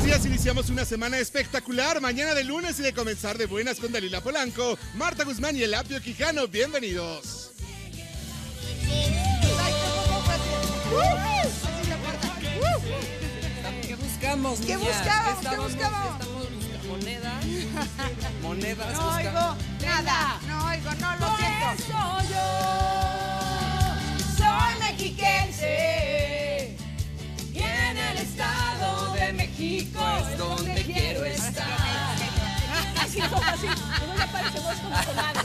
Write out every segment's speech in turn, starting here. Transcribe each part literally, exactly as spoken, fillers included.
buenos días, iniciamos una semana espectacular, mañana de lunes y de comenzar de buenas con Dalila Polanco, Marta Guzmán y el Apio Quijano. Bienvenidos. ¿Qué buscamos, ¿Qué niñas? buscamos? ¿Qué Estamos- buscamos? estamos buscando monedas. Monedas No oigo buscamos. nada, no oigo, no lo Por siento. eso yo soy mexiquense y en el estado de México es donde quiero estar. Así, así, no me parecemos como comadres.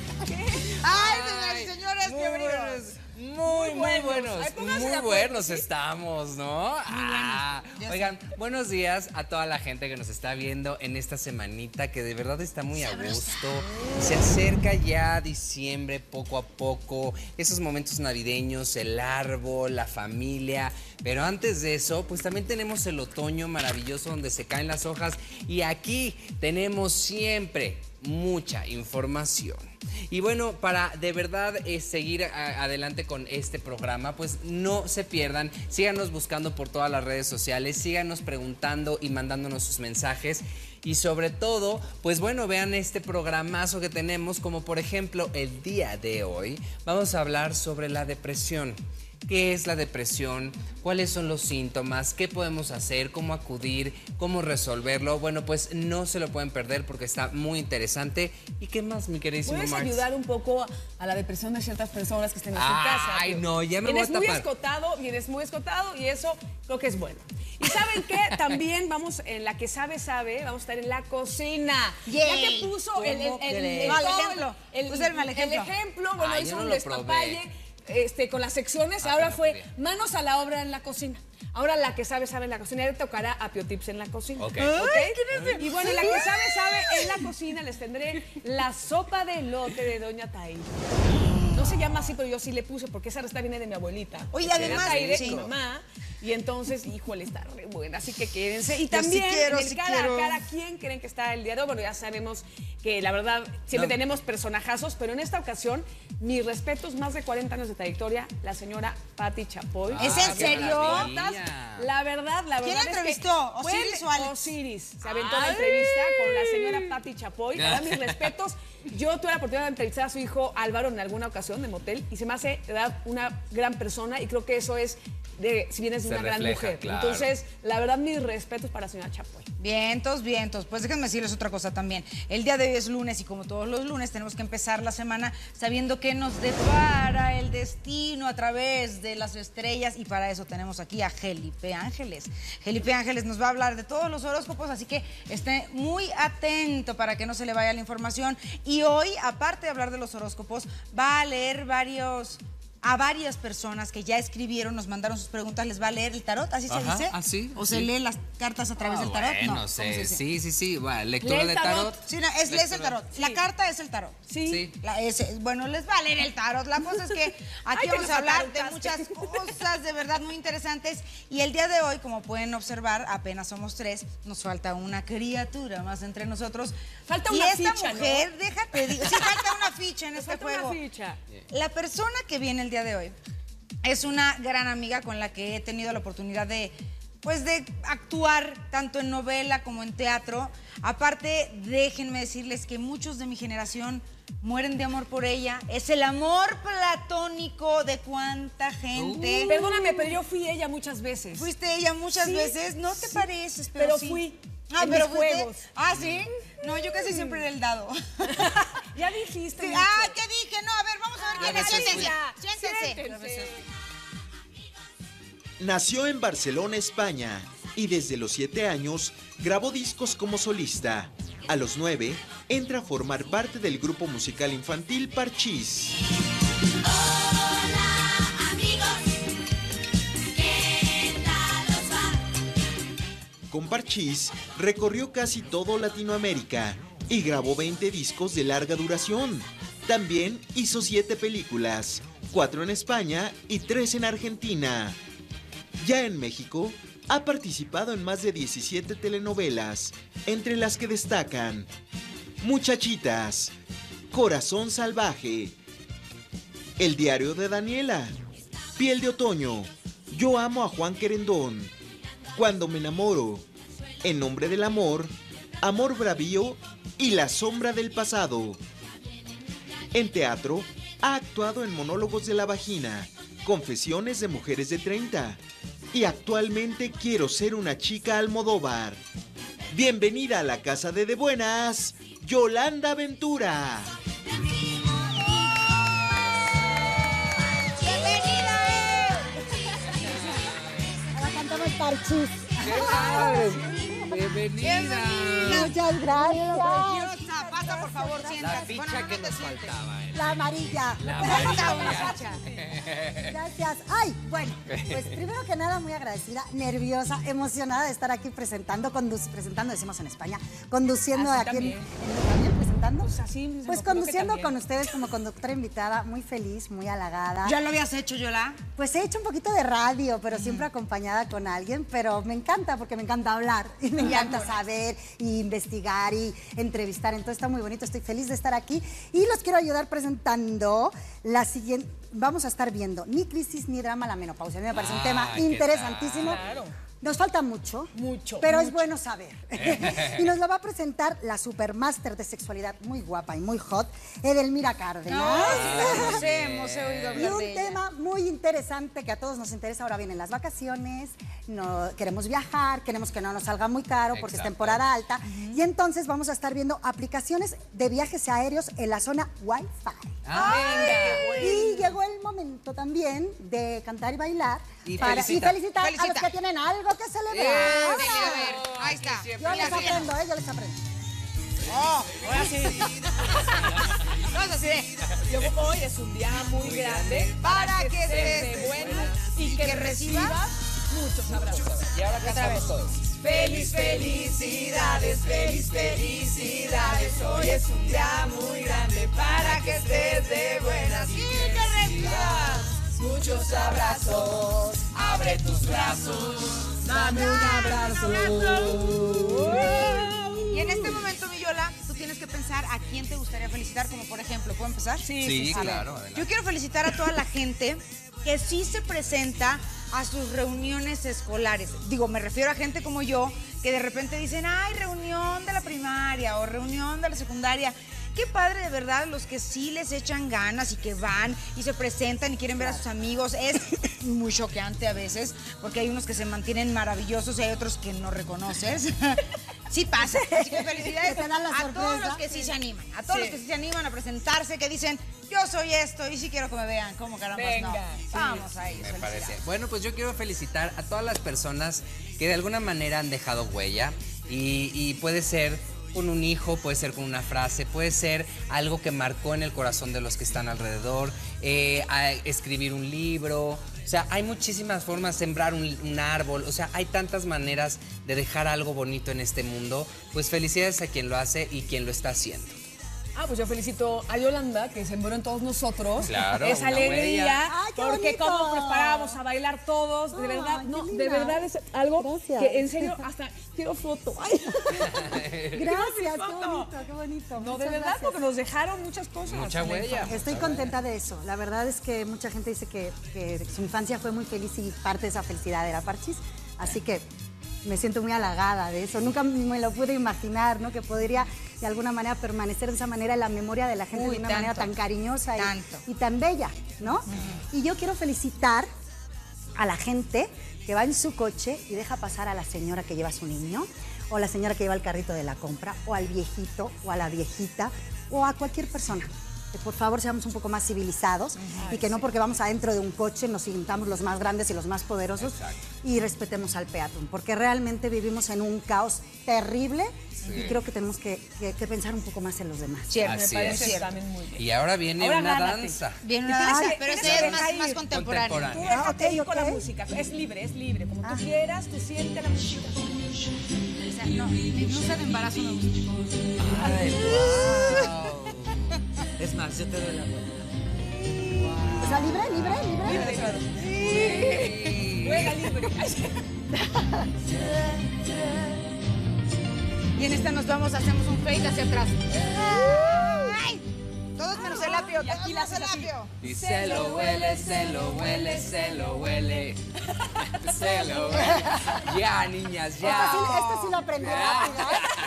Ay, señoras y señores, Muy bienvenidos. buenos, muy, muy buenos. buenos, Ay, pónganse de muy acuerdo, buenos ¿sí? estamos, ¿no? Ah, Ya sé. oigan, buenos días a toda la gente que nos está viendo en esta semanita que de verdad está muy a gusto. Se acerca ya diciembre poco a poco, esos momentos navideños, el árbol, la familia. Pero antes de eso, pues también tenemos el otoño maravilloso donde se caen las hojas y aquí tenemos siempre mucha información. Y bueno, para de verdad eh, seguir a- adelante con este programa, pues no se pierdan, síganos buscando por todas las redes sociales, síganos preguntando y mandándonos sus mensajes. Y sobre todo, pues bueno, vean este programazo que tenemos, como por ejemplo el día de hoy, vamos a hablar sobre la depresión. ¿Qué es la depresión? ¿Cuáles son los síntomas? ¿Qué podemos hacer? ¿Cómo acudir? ¿Cómo resolverlo? Bueno, pues no se lo pueden perder porque está muy interesante. ¿Y qué más, mi queridísimo ¿Puedes Max? ayudar un poco a la depresión de ciertas personas que estén en su casa? Ay, tío? no, ya me voy a Vienes muy tapar. escotado, vienes muy escotado y eso creo que es bueno. ¿Y saben qué? También vamos, en la que sabe, sabe, vamos a estar en la cocina. Ya Yay. que puso el, el, ¿Cómo el, crees? el- Mal todo ejemplo. el- Puse el mal ejemplo. el ejemplo, bueno, Ay, yo hizo no un lo despapalle probé. este, con las secciones, Ah, ahora no fue podía. manos a la obra en la cocina. Ahora la que sabe, sabe en la cocina. Ya le tocará a Pio Tips en la cocina. Ok. ¿Ok? Y bueno, y la que sabe, sabe en la cocina les tendré la sopa de elote de Doña Taide. No se llama así, pero yo sí le puse porque esa receta viene de mi abuelita. Oye, Doña además, Taide, sí. mi mamá. Y entonces, híjole, está re buena, así que quédense. Y Yo sí también, quiero, en el sí cara quiero. a cara, ¿quién creen que está el día de hoy? Bueno, ya sabemos que la verdad siempre No. tenemos personajazos, pero en esta ocasión, mis respetos, más de cuarenta años de trayectoria, la señora Patti Chapoy. ¿Es Ah, en qué serio? maravilla. La verdad, la verdad. ¿Quién la es que entrevistó? fue ¿Osiris el- o Alex? Osiris. Se aventó la Ay. entrevista con la señora Patti Chapoy. La verdad, mis respetos. Yo tuve la oportunidad de entrevistar a su hijo Álvaro en alguna ocasión de motel y se me hace, de verdad, una gran persona y creo que eso es, de, si bien es Se una gran refleja, mujer. claro. Entonces, la verdad, mis respetos para la señora Chapoy. Vientos, vientos. Pues déjenme decirles otra cosa también. El día de hoy es lunes y como todos los lunes tenemos que empezar la semana sabiendo que nos depara el destino a través de las estrellas y para eso tenemos aquí a Felipe Ángeles. Felipe Ángeles nos va a hablar de todos los horóscopos, así que esté muy atento para que no se le vaya la información. Y hoy, aparte de hablar de los horóscopos, va a leer varios... A varias personas que ya escribieron, nos mandaron sus preguntas, les va a leer el tarot, ¿así se Ajá, dice? así, ¿O se así. lee las cartas a través Ah, del tarot? bueno, no, ¿cómo se sé, dice? sí, sí, sí. Bueno, lectura Lee el de tarot. tarot. Sí, no, es, es el tarot. La Sí. carta es el tarot. Sí. Sí. La- es- bueno, les va a leer el tarot. La cosa es que aquí Ay, que vamos nos a hablar de atarotaste. muchas cosas de verdad muy interesantes. Y el día de hoy, como pueden observar, apenas somos tres. Nos falta una criatura más entre nosotros. Falta y una esta ficha, ¿no? mujer, déjate, digo, sí, falta una ficha en Nos este falta juego. una ficha. La persona que viene el día de hoy es una gran amiga con la que he tenido la oportunidad de, pues, de actuar tanto en novela como en teatro. Aparte, déjenme decirles que muchos de mi generación mueren de amor por ella. Es el amor platónico de cuánta gente. Perdóname, pero yo fui ella muchas veces. Fuiste ella muchas Sí, veces, no te sí, pareces, pero, pero sí. fui Ah, en pero mis fuiste- juegos. Ah, ¿sí? No, yo casi siempre era el dado. Ya dijiste. Sí, mucho. ah, ¿qué dije? No, a ver, vamos a ver quién Ah, es. sí, Siéntense, ya. siéntense. Siéntense. Nació en Barcelona, España, y desde los siete años grabó discos como solista. A los nueve, entra a formar parte del grupo musical infantil Parchís. Con Parchís recorrió casi todo Latinoamérica y grabó veinte discos de larga duración. También hizo siete películas, cuatro en España y tres en Argentina. Ya en México, ha participado en más de diecisiete telenovelas, entre las que destacan Muchachitas, Corazón Salvaje, El Diario de Daniela, Piel de Otoño, Yo Amo a Juan Querendón, Cuando Me Enamoro, En nombre del amor, Amor bravío y La sombra del pasado. En teatro, ha actuado en Monólogos de la vagina, Confesiones de mujeres de treinta y actualmente Quiero ser una chica Almodóvar. Bienvenida a la casa de De Buenas, Yolanda Ventura. Parchís. ¡Qué padre! ¡Bienvenida! Muchas gracias. Preciosa, pasa por favor, siéntate. La ficha Bueno, que ¿dónde nos te sientes? faltaba. ¿eh? La amarilla. La Falta una amarilla. ficha. Gracias. Ay, bueno, pues primero que nada muy agradecida, nerviosa, emocionada de estar aquí presentando, condu- presentando, decimos en España, conduciendo Así aquí en, también. en- también presentando. Pues así, se me Pues ocurrió que conduciendo también. con ustedes como conductora invitada, muy feliz, muy halagada. ¿Ya lo habías hecho, Yola? Pues he hecho un poquito de radio, pero siempre acompañada con alguien, pero me encanta porque me encanta hablar y me encanta saber y investigar y entrevistar, entonces está muy bonito, estoy feliz de estar aquí y los quiero ayudar presentando la siguiente, vamos a estar viendo Ni crisis ni drama la menopausia, a mí me parece un Ah, tema ¿qué interesantísimo. Claro. Nos falta mucho, Mucho, pero es mucho. bueno saber. Y nos lo va a presentar la supermáster de sexualidad muy guapa y muy hot, Edelmira Cárdenas. Conocemos, he oído Y hablar un de ella. tema muy interesante que a todos nos interesa. Ahora vienen las vacaciones, no, queremos viajar, queremos que no nos salga muy caro porque es Exacto. temporada alta. Y entonces vamos a estar viendo aplicaciones de viajes aéreos en la zona Wi-Fi. Ah, Y llegó el momento también de cantar y bailar Y para, felicita. y felicitar a Felicita. los que tienen algo que celebrar. Eh, Vení, a ver, ahí está. Yo les aprendo, ¿eh? Yo les aprendo. Oh, ahora sí. Vamos así de, Yo como hoy es un día muy grande para que estés estés de buenas y que recibas muchos abrazos. Y ahora cantamos todos. Feliz, felicidades, feliz, felicidades. Hoy es un día muy grande para que estés de buenas y que recibas muchos abrazos. Abre tus brazos, dame un abrazo. Y en este momento, mi Yola, tú tienes que pensar a quién te gustaría felicitar, como por ejemplo, ¿puedo empezar? Sí, Sí, sí, sí. claro, adelante. Yo quiero felicitar a toda la gente que sí se presenta a sus reuniones escolares. Digo, me refiero a gente como yo, que de repente dicen, ay, reunión de la primaria o reunión de la secundaria. Qué padre, de verdad, los que sí les echan ganas y que van y se presentan y quieren ver a sus amigos. Es muy choqueante a veces, porque hay unos que se mantienen maravillosos y hay otros que no reconoces. Sí pasa. Así que felicidades Que te dan la a todos sorpresa. los que sí se animan. A todos Sí. los que sí se animan a presentarse, que dicen, yo soy esto y sí quiero que me vean. ¿Cómo caramba Venga, no? sí. Vamos a ellos. Me felicidades. parece. Bueno, pues yo quiero felicitar a todas las personas que de alguna manera han dejado huella y, y puede ser con un hijo, puede ser con una frase, puede ser algo que marcó en el corazón de los que están alrededor, eh, a escribir un libro, o sea, hay muchísimas formas, sembrar un, un árbol, o sea, hay tantas maneras de dejar algo bonito en este mundo. Pues felicidades a quien lo hace y quien lo está haciendo. Ah, pues yo felicito a Yolanda, que sembró en todos nosotros Claro, esa una alegría, huella. Ay, qué porque bonito. cómo preparábamos a bailar todos, de Ay, verdad, qué no, de linda. verdad es algo Gracias. que en serio hasta quiero foto. Ay. Gracias, qué foto. bonito, qué bonito. No, de Muchas verdad, gracias. porque nos dejaron muchas cosas. Mucha en la huella. infancia. Estoy contenta de eso. La verdad es que mucha gente dice que, que su infancia fue muy feliz y parte de esa felicidad era Parchís. Así que me siento muy halagada de eso. Nunca me lo pude imaginar, ¿no? Que podría de alguna manera permanecer de esa manera en la memoria de la gente Uy, de una tanto. manera tan cariñosa y, Tanto. y tan bella, ¿no? Y yo quiero felicitar a la gente que va en su coche y deja pasar a la señora que lleva a su niño, o a la señora que lleva el carrito de la compra, o al viejito, o a la viejita, o a cualquier persona. Que por favor seamos un poco más civilizados y que no porque vamos adentro de un coche nos sintamos los más grandes y los más poderosos. Exacto. Y respetemos al peatón, porque realmente vivimos en un caos terrible y creo que tenemos que, que- que pensar un poco más en los demás. Cierto, Me Así parece es. cierto. también muy bien. Y ahora viene Ahora una gánate. danza. Bien, Y una tienes danza, que- pero tienes ese que es más, dejar más ir. contemporáneo. Contemporáneo. Tú Ah, déjate ok, ir con la ok. música, es libre, es libre, como Ah. tú quieras, tú siente la música. O sea, no, mi blusa de embarazo me gusta. Ay, wow. Es más, yo te doy la vuelta. O sea, libre, libre, libre. Libre, claro. Sí. Juega libre. Y en esta nos vamos, hacemos un fade hacia atrás. Ay, todos menos el lápiz. Apio, y aquí la haces así. Y se lo huele, se lo huele, se lo huele. Se lo huele. Ya, niñas, ya. Esta sí, esta sí lo aprendí rápido.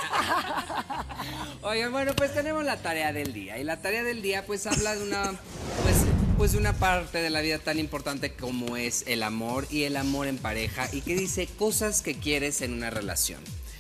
Oigan, bueno, pues tenemos la tarea del día. Y la tarea del día, pues, habla de una, pues, pues, de una parte de la vida tan importante como es el amor y el amor en pareja. Y que dice cosas que quieres en una relación.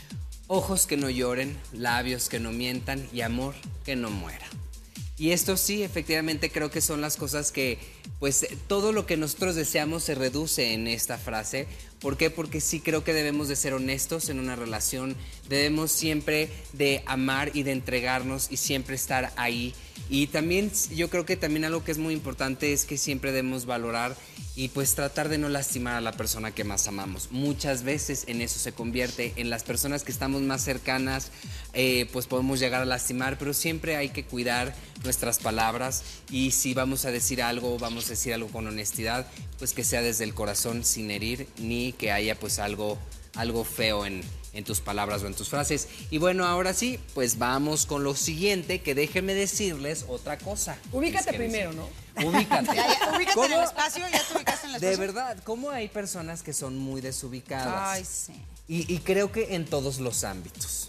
Ojos que no lloren, labios que no mientan y amor que no muera. Y esto sí, efectivamente creo que son las cosas que, pues, todo lo que nosotros deseamos se reduce en esta frase. ¿Por qué? Porque sí creo que debemos de ser honestos en una relación, debemos siempre de amar y de entregarnos y siempre estar ahí. Y también yo creo que también algo que es muy importante es que siempre debemos valorar y pues tratar de no lastimar a la persona que más amamos. Muchas veces en eso se convierte, en las personas que estamos más cercanas, eh, pues podemos llegar a lastimar, pero siempre hay que cuidar nuestras palabras y si vamos a decir algo, vamos a decir algo con honestidad, pues que sea desde el corazón, sin herir, ni que haya pues algo, algo feo en, en tus palabras o en tus frases. Y bueno, ahora sí, pues vamos con lo siguiente, que déjenme decirles otra cosa. Ubícate que primero, ¿no? Ubícate. Ya, ya, ubícate en el ¿Cómo? espacio, ya te ubicaste en el De espacio. verdad, ¿cómo hay personas que son muy desubicadas? Ay, sí. Y, y creo que en todos los ámbitos.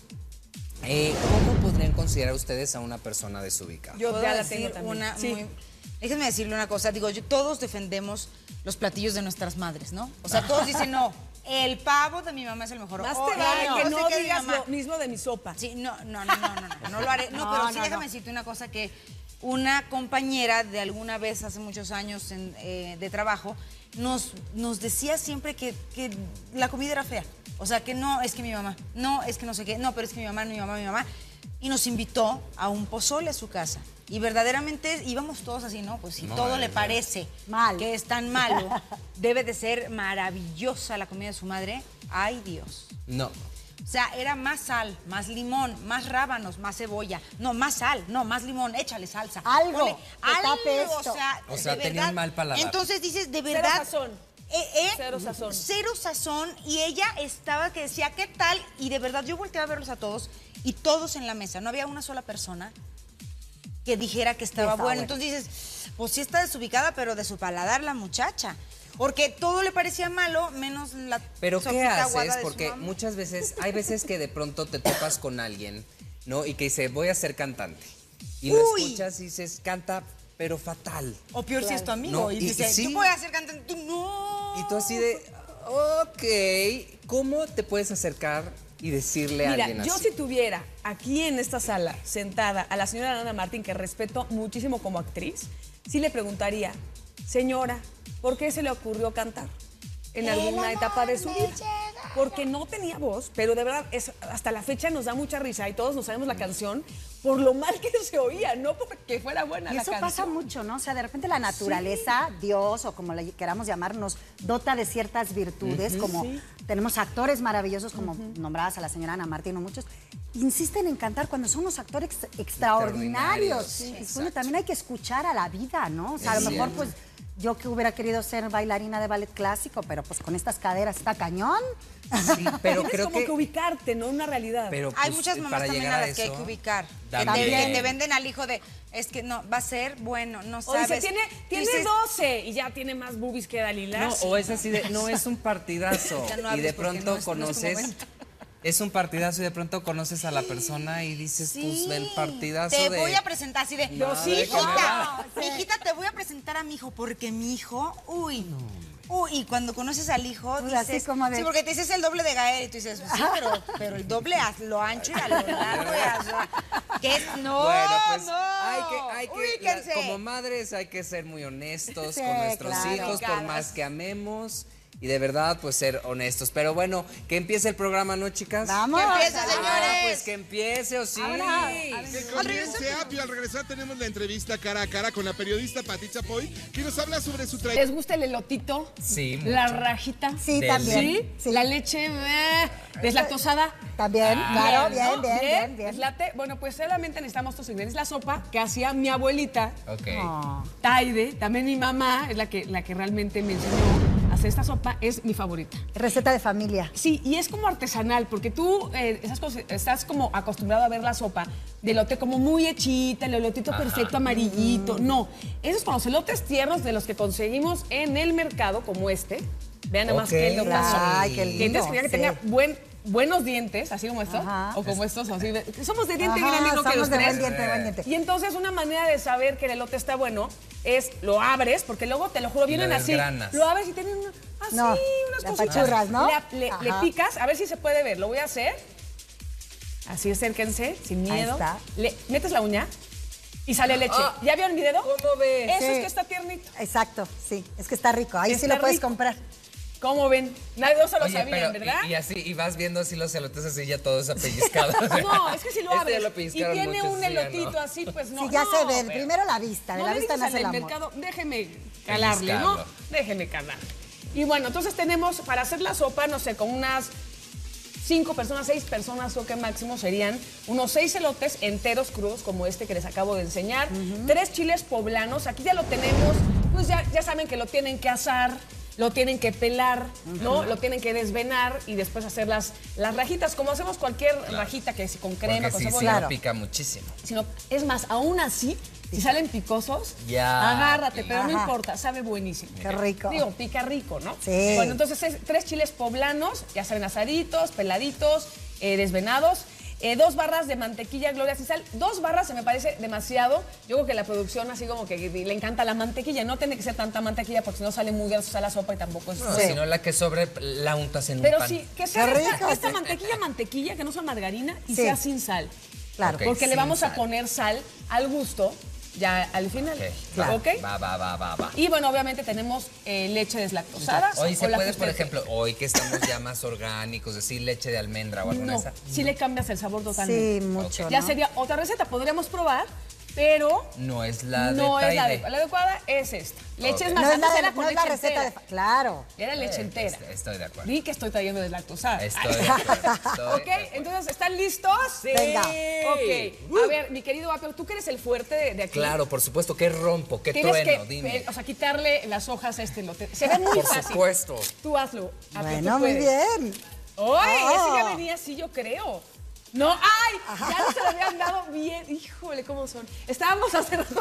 Eh, ¿Cómo podrían considerar ustedes a una persona desubicada? Yo ¿Puedo ya la decir tengo también. una Sí. muy... Déjenme decirle una cosa, digo, yo, todos defendemos los platillos de nuestras madres, ¿no? O sea, todos dicen, no, el pavo de mi mamá es el mejor. Más Oh, te vale no, que yo no sé que mi digas mamá- lo mismo de mi sopa. Sí, no, no, no, no, no, no, no lo haré. No, No, pero sí no, déjame no. decirte una cosa que una compañera de alguna vez hace muchos años en, eh, de trabajo nos, nos decía siempre que, que la comida era fea. O sea, que no, es que mi mamá, no, es que no sé qué, no, pero es que mi mamá, mi mamá, mi mamá. Y nos invitó a un pozole a su casa. Y verdaderamente íbamos todos así, ¿no? Pues si No, todo es le verdad. parece Mal. que es tan malo, debe de ser maravillosa la comida de su madre. ¡Ay, Dios! No. O sea, era más sal, más limón, más rábanos, más cebolla. No, más sal, no, más limón, échale salsa. Algo Ponle que tape algo, esto. o sea, O sea, de tenía verdad. un mal paladar. Entonces dices, de Cero verdad. sazón. eh, eh, Cero sazón. Cero sazón. Y ella estaba que decía, ¿qué tal? Y de verdad, yo volteaba a verlos a todos y todos en la mesa. No había una sola persona que dijera que estaba, estaba bueno. bueno. Entonces dices, pues sí está desubicada, pero de su paladar la muchacha. Porque todo le parecía malo, menos la Pero ¿qué sopita aguada haces? de su Porque mamá. muchas veces, hay veces que de pronto te topas con alguien, ¿no? Y que dice, voy a ser cantante. Y lo Uy. escuchas y dices, canta, pero fatal. O peor si es tu amigo. No, y, y- dice, sí. yo voy a ser cantante. Tú no. Y tú así de, ok, ¿cómo te puedes acercar y decirle a Mira, alguien yo así? si tuviera aquí en esta sala sentada a la señora Ana Martín, que respeto muchísimo como actriz, sí le preguntaría, señora, ¿por qué se le ocurrió cantar en alguna etapa de su vida? Porque no tenía voz, pero de verdad, es, hasta la fecha nos da mucha risa y todos nos sabemos la canción por lo mal que se oía, no porque fuera buena Y la eso canción. pasa mucho, ¿no? O sea, de repente la naturaleza, Dios o como le queramos llamar, nos dota de ciertas virtudes, como sí. tenemos actores maravillosos, como nombradas a la señora Ana Martín o muchos, insisten en cantar cuando son unos actores ex- extraordinarios. Extraordinarios, sí, Y exacto. bueno, también hay que escuchar a la vida, ¿no? O sea, a Es lo mejor, cierto. pues, yo que hubiera querido ser bailarina de ballet clásico, pero pues con estas caderas está cañón. Sí, pero Tienes creo como que, que... ubicarte, ¿no? Una realidad. Pero, Hay pues, muchas eh, mamás para también llegar a las que hay eso, que ubicar. Que te, también. que te venden al hijo de, es que no, va a ser bueno, no o sabes. dice, tiene, tiene Dices, doce y ya tiene más boobies que Dalila. No, o es así de, no, es un partidazo. Ya no y hables de porque pronto no es- no es tu conoces, momento. es un partidazo y de pronto conoces a la persona y dices, Sí, pues, el partidazo te de... voy a presentar así de, Madre sí, que me hijita, va. mi hijita, te voy a presentar a mi hijo, porque mi hijo, uy, uy, y cuando conoces al hijo, Pues así dices, como de- sí, porque te dices el doble de Gael, y tú dices, pues sí, pero, pero el doble a lo ancho y a lo largo, y a lo- que es, no, Bueno, pues no, hay que, hay que ubíquense. la- como madres hay que ser muy honestos Sí, con nuestros claro. hijos, por Ubicadas. más que amemos. Y de verdad, pues ser honestos. Pero bueno, que empiece el programa, ¿no, chicas? Vamos. Que empiece, Ah, señores. pues que empiece, o sí. Que comience Apio. Al regresar tenemos la entrevista cara a cara con la periodista Pati Chapoy, que nos habla sobre su trayectoria. ¿Les gusta el elotito? Sí, mucho. La rajita. Sí, Del- también. ¿Sí? Sí. La leche eh, deslactosada. También, claro, bien, bien, bien, bien. ¿Les late? Bueno, pues solamente necesitamos estos ingredientes. La sopa que hacía mi abuelita, Ok. Oh. Taide, también mi mamá, es la que, la que realmente me enseñó a hacer esta sopa es mi favorita. Receta de familia. Sí, y es como artesanal, porque tú eh, esas cosas, estás como acostumbrado a ver la sopa de elote como muy hechita, el elotito Ajá. perfecto, amarillito. No, esos son los elotes tiernos de los que conseguimos en el mercado, como este. Vean nada más okay. que el elotazo. Ay, qué lindo. Dientes, quería que sí. tenga buen, buenos dientes, así como estos, Ajá. o como estos, así. De, somos de diente Ajá, bien amigo que somos los de tres. buen diente, buen diente. Y entonces una manera de saber que el elote está bueno es lo abres, porque luego, te lo juro, vienen así. desgranas. Lo abres y tienen una- así, No, unas las cositas. apachurras, ¿no? Le, le- le Ajá. picas, a ver si se puede ver. Lo voy a hacer. Así, acérquense, sin Ahí miedo. está. Le metes la uña y sale leche. Ah, ¿Ya vieron mi dedo? ¿cómo ves? Eso Sí. es que está tiernito. Exacto, sí. Es que está rico. Ahí sí Está lo puedes rico. comprar. ¿Cómo ven? Nadie no se lo Oye, sabían, pero, ¿verdad? Y, y así, y vas viendo así los elotes así ya todos apellizcados. No, es que si lo Este abres ya lo y pellizcaron tiene mucho, un sí, ya elotito no. así, pues no. Sí, ya no, se ve. pero- Primero la vista. De No la le vista dices nace el al del amor. mercado, déjeme calarle, ¿no? Pellizcarlo. Déjeme calar. Y bueno, entonces tenemos, para hacer la sopa, no sé, con unas cinco personas, seis personas, o que máximo serían unos seis elotes enteros crudos, como este que les acabo de enseñar, tres chiles poblanos, aquí ya lo tenemos, pues ya, ya saben que lo tienen que asar, lo tienen que pelar, ¿no? Lo tienen que desvenar y después hacer las, las rajitas, como hacemos cualquier rajita que si con crema, Porque con sí, sí, cebolla. Claro. pica muchísimo. Sino, es más, aún así, si salen picosos, Ya, agárrate, pero no Ajá. importa, sabe buenísimo. Qué rico. Digo, pica rico, ¿no? Sí. Bueno, entonces es tres chiles poblanos, ya saben, asaditos, peladitos, eh, desvenados. Eh, dos barras de mantequilla Gloria sin sal. Dos barras se me parece demasiado. Yo creo que la producción así como que le encanta la mantequilla. No tiene que ser tanta mantequilla porque si no sale muy grasosa la sopa y tampoco es... No, Sí. si no, la que sobre la untas en Pero un pan. sí, que sea Qué esta, rico, esta sí. mantequilla, mantequilla, que no sea margarina y Sí. sea sin sal. Claro. Ok. Porque le sin vamos a sal. poner sal al gusto ya al final. Ok, Claro. ¿Ok? Va, va, va, va, va. Y bueno, obviamente tenemos eh, leche deslactosada. Hoy se o la puede, que por usted- ejemplo, hoy que estamos ya más orgánicos, decir leche de almendra o alguna No, de esas. sí le cambias el sabor totalmente. Sí, mucho, Ya ¿no? sería otra receta, podríamos probar, pero No es la no de es la Taide. adecuada. La adecuada es esta. Leche Ok. es más, No es antes la, era no con es la leche receta de... entera. fa- Claro. Era leche Eh, entera. est- Estoy de acuerdo. Vi que estoy trayendo deslactosada. Estoy de acuerdo. Estoy Ok, de acuerdo. entonces, ¿están listos? Sí. Venga. Ok. A ver, mi querido Apio, tú que eres el fuerte de, de aquí. Claro, por supuesto, que rompo, que Tienes trueno, que, dime. eh, o sea, quitarle las hojas a este lote. Se ve muy Por fácil. supuesto. Tú hazlo. Apio, Bueno, tú muy puedes. bien. ¡Ay! Ah. Ese ya venía así, yo creo. No, ¡ay! Ya no se lo habían dado bien. Híjole, ¿cómo son? Estábamos hace rato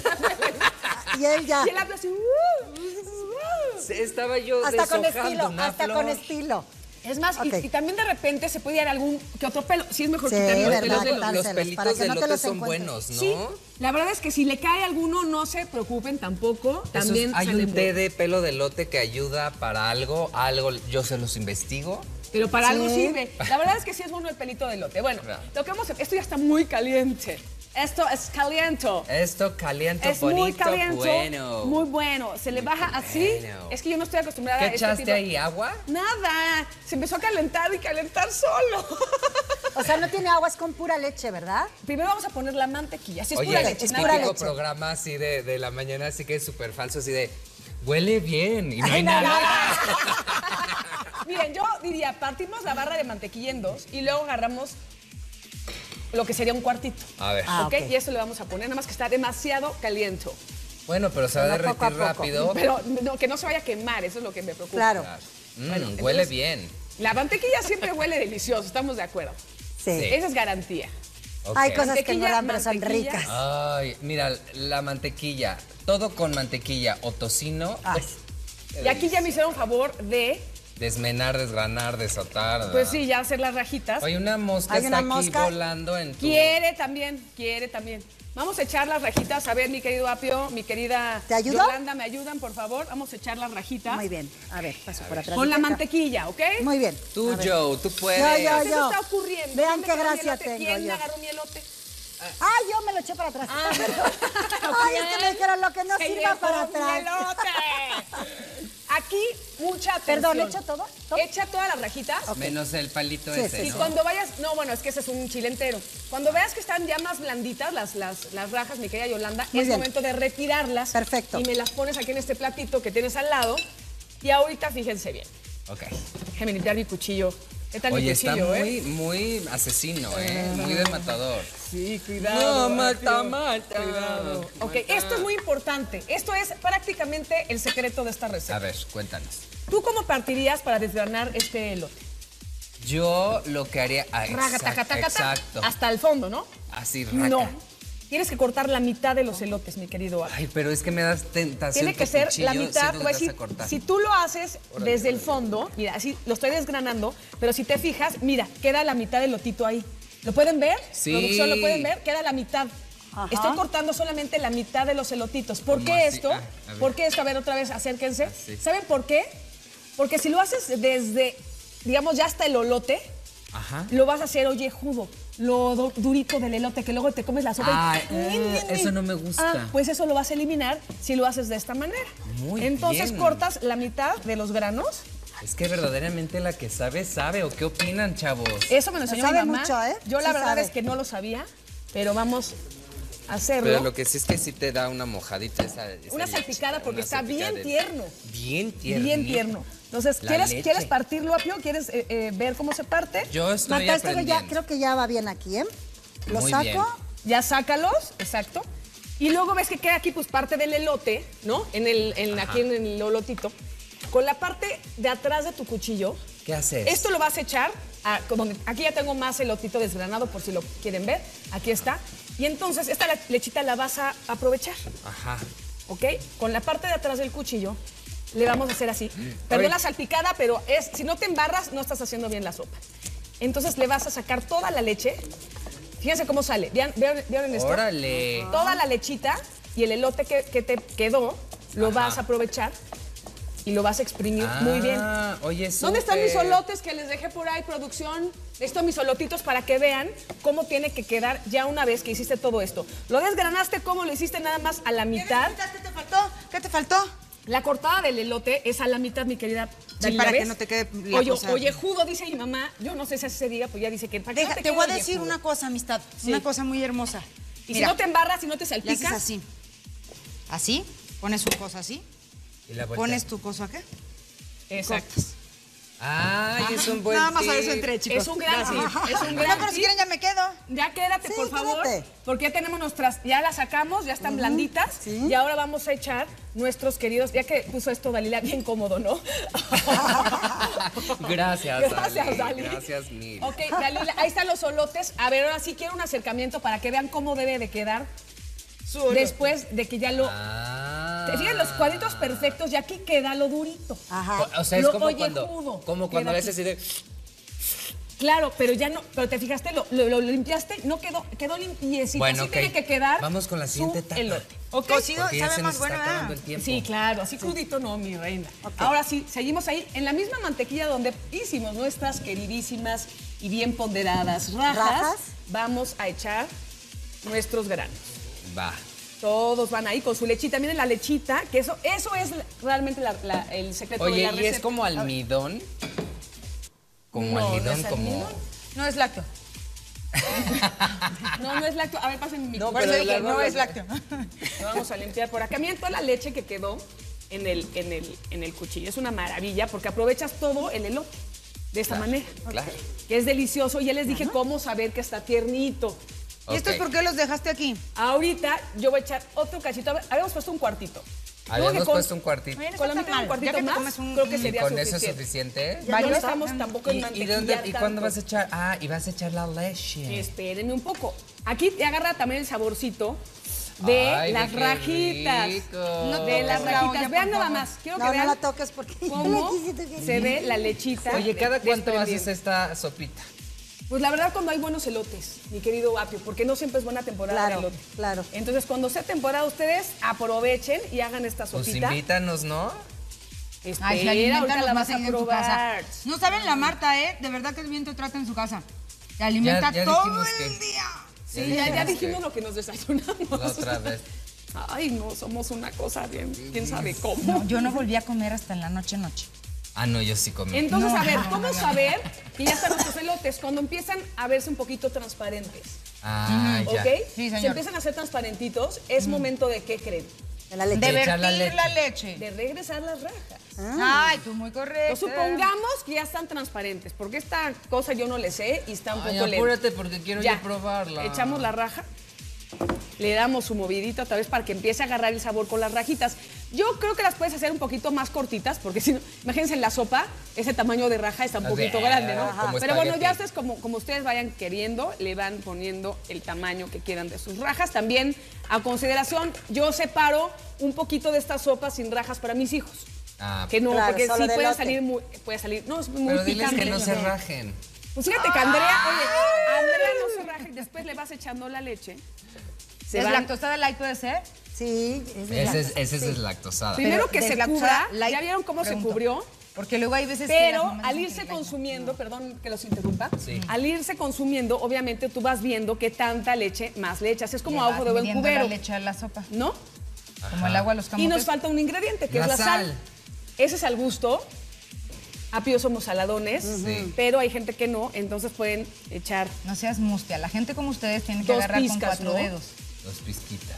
Y él ya. Y el Apio así. uh, uh. Sí, estaba yo Hasta con deshojando estilo, una hasta flor. con estilo. Es más, y- Ok. y, también de repente se puede dar algún que otro pelo. Sí, es mejor Sí, quitar los verdad, pelos de los... quitar- Los Dárselos, pelitos para que de no te lote los son encuentres. buenos, ¿no? Sí, la verdad es que si le cae alguno, no se preocupen tampoco. Esos- También hay sale un bueno. té de pelo de lote que ayuda para algo, algo yo se los investigo. Pero para algo Sí. sirve. La verdad es que sí es bueno el pelito de lote. Bueno, Claro. lo que vamos a hacer, esto ya está muy caliente. Esto es caliento. Esto caliente, Es bonito, muy caliente, bueno. muy bueno. Se le baja así. Bueno. Es que yo no estoy acostumbrada ¿Qué a este echaste tipo- ahí, agua? Nada. Se empezó a calentar y calentar solo. O sea, no tiene agua, es con pura leche, ¿verdad? Primero vamos a poner la mantequilla. Así es Oye, pura es leche. es nada pura de- típico leche. programa así de, de la mañana, así que es súper falso, así de, huele bien y no hay nada. Miren, yo diría, partimos la barra de mantequilla en dos y luego agarramos lo que sería un cuartito. A ver. Ah, ¿Ok? ok. Y eso le vamos a poner, nada más que está demasiado caliente. Bueno, pero se va a Pero poco a derretir poco. rápido. Pero no, que no se vaya a quemar, eso es lo que me preocupa. Claro. Claro. Mm, Bueno, huele entonces- bien. La mantequilla siempre huele delicioso, estamos de acuerdo. Sí. Sí. Esa es garantía. Ok. Hay cosas que Mantequilla, engordan, pero son mantequilla. ricas. Ay, mira, la mantequilla, todo con mantequilla o tocino, Ay. uf, Y aquí ya me hicieron favor de, desmenar, desgranar, desatar. pues sí, ya hacer las rajitas. Oye, una mosca Hay está una aquí mosca. volando en tu... Quiere también, quiere también. Vamos a echar las rajitas. A ver, mi querido Apio, mi querida ¿Te ayudo? Yolanda, ¿me ayudan, por favor? Vamos a echar las rajitas. Muy bien. A ver, paso por atrás. Con la de acá. mantequilla, ¿ok? Muy bien. Tú, A ver. Joe, tú puedes. Yo, yo, ¿Qué se yo. está ocurriendo? Vean ¿Dónde qué quedó mi gracia elote? tengo ¿Quién me yo. agarró mi elote? Ah, yo me lo eché para atrás. Ah, Ay, es que me dijeron lo que no Se sirva llevó para mi atrás. elote. Aquí, mucha atención. Perdón, ¿echo todo? ¿Todo? Echa todas las rajitas. Menos el palito Sí, ese, sí, Y ¿no? cuando vayas, no, bueno, es que ese es un chile entero. Cuando veas que están ya más blanditas las, las, las rajas, mi querida Yolanda, Muy es bien. momento de retirarlas. Perfecto. Y me las pones aquí en este platito que tienes al lado. Y ahorita fíjense bien. Ok. Déjenme limpiar mi cuchillo ¿Qué tal mi Oye, está cuchillo, muy, eh? muy asesino, ¿eh? Muy de matador. Sí, cuidado. No, mata, Apio. mata. Cuidado. Ok, Mata. esto es muy importante. Esto es prácticamente el secreto de esta receta. A ver, cuéntanos. ¿Tú cómo partirías para desgranar este elote? Yo lo que haría... Ah, Raga, exact- taca, taca, taca, exacto. hasta el fondo, ¿no? Así, raca. No. Tienes que cortar la mitad de los elotes, mi querido Abby. Ay, pero es que me das tentación. Tiene que tu ser cuchillo, la mitad, siento te que voy a te vas decir, cortar. si tú lo haces Órale, desde el órale. fondo, mira, así lo estoy desgranando, pero si te fijas, mira, queda la mitad del lotito ahí. ¿Lo pueden ver? Sí. Producción, ¿lo pueden ver? Queda la mitad. Ajá. Estoy cortando solamente la mitad de los elotitos. ¿Por ¿Cómo qué así? esto? Ah, a ver. ¿Por qué esto? A ver, otra vez, acérquense. Así. ¿Saben por qué? Porque si lo haces desde, digamos, ya hasta el olote, Ajá. lo vas a hacer ollejudo, lo du- durito del elote, que luego te comes la sopa Ay, y... eh, eso no me gusta. Ah, pues eso lo vas a eliminar si lo haces de esta manera. Muy Entonces bien. cortas la mitad de los granos. Es que verdaderamente la que sabe, sabe. ¿O qué opinan, chavos? Eso me lo enseñó Sabe mi mamá. mucho, ¿eh? Yo la Sí verdad sabe. es que no lo sabía, pero vamos a hacerlo. Pero lo que sí es que sí te da una mojadita esa, esa Una leche, salpicada porque una está salpicada bien de- tierno. Bien tierno. Bien tierno. Entonces, La ¿quieres, leche. ¿quieres partirlo, Apio? ¿Quieres eh, eh, ver cómo se parte? Yo estoy Marta, esto que ya, aprendiendo. creo que ya va bien aquí, ¿eh? Lo Muy saco. bien. Ya sácalos, exacto. Y luego ves que queda aquí pues parte del elote, ¿no? En el, en, aquí en el olotito. Con la parte de atrás de tu cuchillo. ¿Qué haces? Esto lo vas a echar, a- como- aquí ya tengo más elotito desgranado por si lo quieren ver. Aquí está. Y entonces esta la- lechita la vas a aprovechar, Ajá. ¿ok? Con la parte de atrás del cuchillo le vamos a hacer así. Perdón Ay. la salpicada, pero es, si no te embarras no estás haciendo bien la sopa. Entonces le vas a sacar toda la leche. Fíjense cómo sale. ¿Vean, vean, ¿vieron esto? Órale. Toda la lechita y el elote que, que te quedó lo Ajá. vas a aprovechar y lo vas a exprimir muy bien. Ah, oye, ¿Dónde están mis súper. olotes que les dejé por ahí, producción? Necesito mis olotitos para que vean cómo tiene que quedar ya una vez que hiciste todo esto. ¿Lo desgranaste cómo lo hiciste nada más a la mitad? ¿Qué te faltó? ¿Qué te faltó? La cortada del elote es a la mitad, mi querida. Dalila, para que ¿ves? no te quede la Oye, cosa- Ollejudo, dice mi mamá. Yo no sé si así se diga, pues ya dice que... para que no Deja, te te quede voy a decir ollejudo. una cosa, amistad. Sí. Una cosa muy hermosa. Y Mira, si no te embarras, si no te le haces salpicas... así. Así, pones tu cosa así. ¿Y la vuelta? Pones tu cosa acá. Exacto. Ay, es un buen Nada más a tip. eso entré, chicos. Es un gran tip, es un No, gran pero si tip. quieren ya me quedo. Ya quédate, Sí, por favor, quédate. porque ya tenemos nuestras, ya las sacamos, ya están blanditas, sí. y ahora vamos a echar nuestros queridos, ya que puso esto Dalila bien cómodo, ¿no? Gracias, Gracias, Dali. Dali. Gracias mil. Ok, Dalila, ahí están los solotes. A ver, ahora sí quiero un acercamiento para que vean cómo debe de quedar después de que ya lo... Ah. ¿Te fijas los cuadritos perfectos? Y aquí queda lo durito. Ajá. O sea, es Lo como ollejudo cuando, como cuando queda a veces aquí. así de... Claro, pero ya no, pero te fijaste, lo, lo- lo limpiaste, no quedó, quedó limpiecito. Bueno, así ok. tiene que quedar. Vamos con la siguiente su etapa. elote. ¿Ok? Cocido Porque ya sabe se más nos bueno, está ¿verdad? acabando el tiempo. Sí, claro, así crudito no, mi reina. Ahora sí, seguimos ahí en la misma mantequilla donde hicimos nuestras queridísimas y bien ponderadas rajas. Rajas. Vamos a echar nuestros granos. Va. Todos van ahí con su lechita. Miren la lechita, que eso, eso es realmente la- la- el secreto de Oye, la ¿y receta. es como almidón? Como No, no almidón, es como... almidón. No es lácteo. No, no es lácteo. A ver, pásenme mi No, Por eso pero dije, luego no lo- es lácteo. Lo vamos a limpiar por acá. Miren toda la leche que quedó en el, en el, en el cuchillo. Es una maravilla porque aprovechas todo el elote de esta manera. Claro. Que es delicioso. Y ya les dije cómo saber que está tiernito. ¿Y estos Ok. por qué los dejaste aquí? Ahorita yo voy a echar otro cachito. A ver, habíamos puesto un cuartito. Yo creo que Habíamos con- puesto un cuartito. Oye, no Con la está mitad tan de un mal. cuartito Ya que te más, comes un- creo que ¿Y sería con suficiente. eso es suficiente? Ya no ¿Varios? estamos tampoco en ¿Y, y, mantequilla dónde, ¿Y cuándo tanto. vas a echar? Ah, y vas a echar la leche. Espérenme un poco. Aquí te agarra también el saborcito de Ay, las qué rajitas. rico. No, de las la rajitas. olla, Vean por nada favor. más. Quiero No, que no vean la toques porque cómo yo necesito que- se ve la lechita. Oye, ¿cada cuánto desprendiendo. haces esta sopita? Pues la verdad cuando hay buenos elotes, mi querido Apio, porque no siempre es buena temporada Claro, de elote. claro. Entonces cuando sea temporada ustedes aprovechen y hagan esta Pues sopita. invítanos, ¿no? Espera, Ay, sí, ahorita alimentanos la más vas a seguido en tu casa. probar. No saben la Marta, ¿eh? De verdad que bien te trata en su casa. Te alimenta ya todo dijimos el que- día. Sí, ya, ya dijimos dijimos que- lo que nos desayunamos. La otra vez. Ay, no, somos una cosa bien, quién sabe cómo. No, yo no volví a comer hasta en la noche noche. Ah, no, yo sí comí. Entonces, No, a ver, no, ¿cómo no, no. saber que ya están nuestros elotes? Cuando empiezan a verse un poquito transparentes, Ah, ya. ¿ok? Sí, señor. Si empiezan a ser transparentitos, es momento de, ¿qué creen? De la leche. De echar la vertir leche. la leche. De regresar las rajas. Ay, tú muy correcto. Supongamos que ya están transparentes, porque esta cosa yo no le sé y está un Ay, poco lenta. apúrate porque quiero Ya. yo probarla. Echamos la raja, le damos su movidita otra vez para que empiece a agarrar el sabor con las rajitas. Yo creo que las puedes hacer un poquito más cortitas, porque si no, imagínense en la sopa, ese tamaño de raja está un Las poquito de- grande, ¿no? Ajá. Como Pero bueno, ya espagueti. ustedes, como, como ustedes vayan queriendo, le van poniendo el tamaño que quieran de sus rajas. También, a consideración, yo separo un poquito de esta sopa sin rajas para mis hijos. Ah, Que no, Claro, porque solo sí de puede elote. salir muy, puede salir, no, es muy pero diles picante. que no se rajen. Pues fíjate que Andrea, oye, Andrea no se raja y después le vas echando la leche. Se ¿Es van- lactosada light puede ser? Sí, es Ese es, deslactosada. ese es deslactosada. Primero Pero que se deslactosada, cubra, light, ¿ya vieron cómo pregunto. se cubrió? Porque luego hay veces que las Pero mamás al dicen irse que light. consumiendo, perdón que los interrumpa, Sí. al irse consumiendo, obviamente tú vas viendo qué tanta leche más le echas. Es como Le a vas ojo de buen midiendo cubero, la leche a la sopa. ¿no? Como el agua a los camotes. Y nos falta un ingrediente, que La es la sal. sal. Ese es al gusto. Apio somos saladones, Sí. pero hay gente que no, entonces pueden echar No seas mustia. La gente como ustedes tiene que Dos agarrar con pizcas, cuatro ¿no? dedos. Dos pizquitas.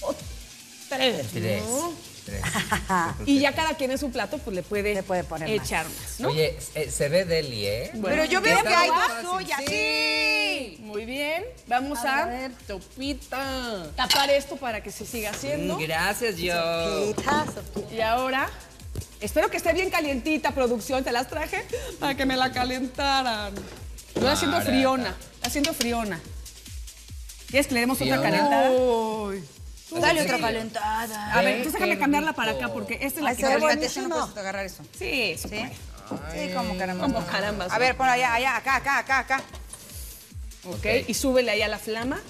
tres, Tres. ¿no? Tres. Y ya cada quien en su plato pues le puede, Le puede poner más. echar más, ¿no? Oye, eh, se ve deli, ¿eh? Bueno, Pero yo veo ¿quieres que hay probar? dos ollas. Sí. Muy bien. Vamos a, Topita. tapar esto para que se siga haciendo. Mm, Gracias, yo. Sopita, sopita. Y ahora, espero que esté bien calientita, producción. Te las traje para que me la calentaran. Estoy haciendo Barata. friona. Haciendo friona. ¿Quieres que le demos otra Friona. calentada? Dale Sí. otra calentada. A ver, Ve, entonces qué déjame cambiarla rico. para acá porque esta es la Ay, que se ve calienta. Fíjate, eso no buenísimo. puedes agarrar eso. Sí, se ¿Sí? puede. Sí, como caramba. Como caramba. A ver, pon allá, allá, acá, acá, acá, acá. Ok, Ok. y súbele ahí a la flama.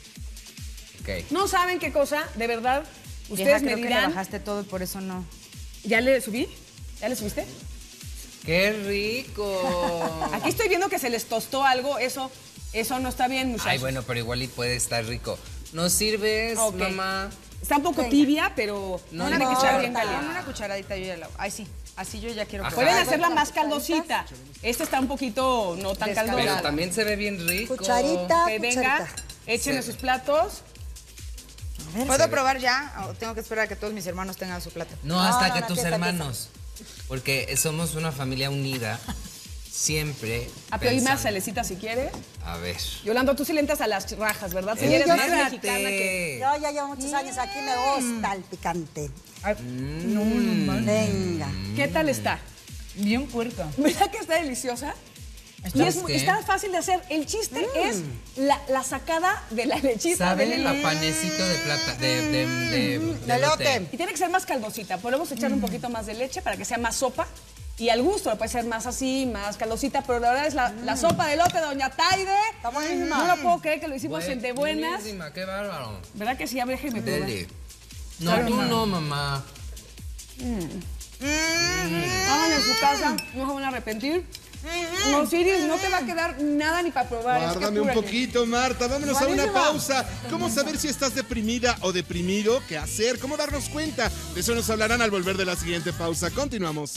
Ok. No saben qué cosa, de verdad. Vieja, Ustedes me creo que le dirán. bajaste todo y por eso no. ¿Ya le subí? ¿Ya le subiste? ¡Qué rico! Aquí estoy viendo que se les tostó algo. Eso, eso no está bien, muchachos. Ay, bueno, pero igual y puede estar rico. ¿Nos sirves, Ok. mamá? Está un poco tibia, pero No no tiene que estar bien importa. Pon caliente. una cucharadita yo ya la. Ay, sí. Así yo ya quiero Ajá. Pueden probar. hacerla más cucharitas. caldosita. Esta está un poquito no tan Descalzada. Pero caldosa. también se ve bien rico. Cucharita, Que venga, cucharita. échenle Sí. sus platos. A ver, ¿Puedo probar ya? ¿O tengo que esperar a que todos mis hermanos tengan su plato? No, No, hasta no, que no, tus empieza, hermanos. Porque somos una familia unida. Siempre. Apio y más pensando- salecita si quieres. A ver. Yolanda, tú sí le entras a las rajas, ¿verdad? Si Sí, eres yo más sí. mexicana que... Yo ya llevo muchos años aquí, me gusta el picante. Mm. Venga. ¿Qué tal está? Bien puerco. ¿Verdad que está deliciosa? Y es, ¿Sabes qué? está fácil de hacer. El chiste es la, la sacada de la lechita. ¿Sabe del la elote. panecito de plata? De, de, de, de elote. Y tiene que ser más caldosita. Podemos echar un poquito más de leche para que sea más sopa. Y al gusto, puede ser más así, más caldosita, pero la verdad es la, la sopa de elote, doña Taide. Está buenísima. No lo puedo creer que lo hicimos en de buenas. Buenísima, qué bárbaro. ¿Verdad que sí? A ver, déjeme probar. Deli. No, tú no, mamá. Hagan en su casa, no se van a arrepentir. No, Siris, no te va a quedar nada ni para probar. es que Guárdame un apúrate. poquito, Marta. Vámonos a una Buenísima. pausa. ¿Cómo saber si estás deprimida o deprimido? ¿Qué hacer? ¿Cómo darnos cuenta? De eso nos hablarán al volver de la siguiente pausa. Continuamos.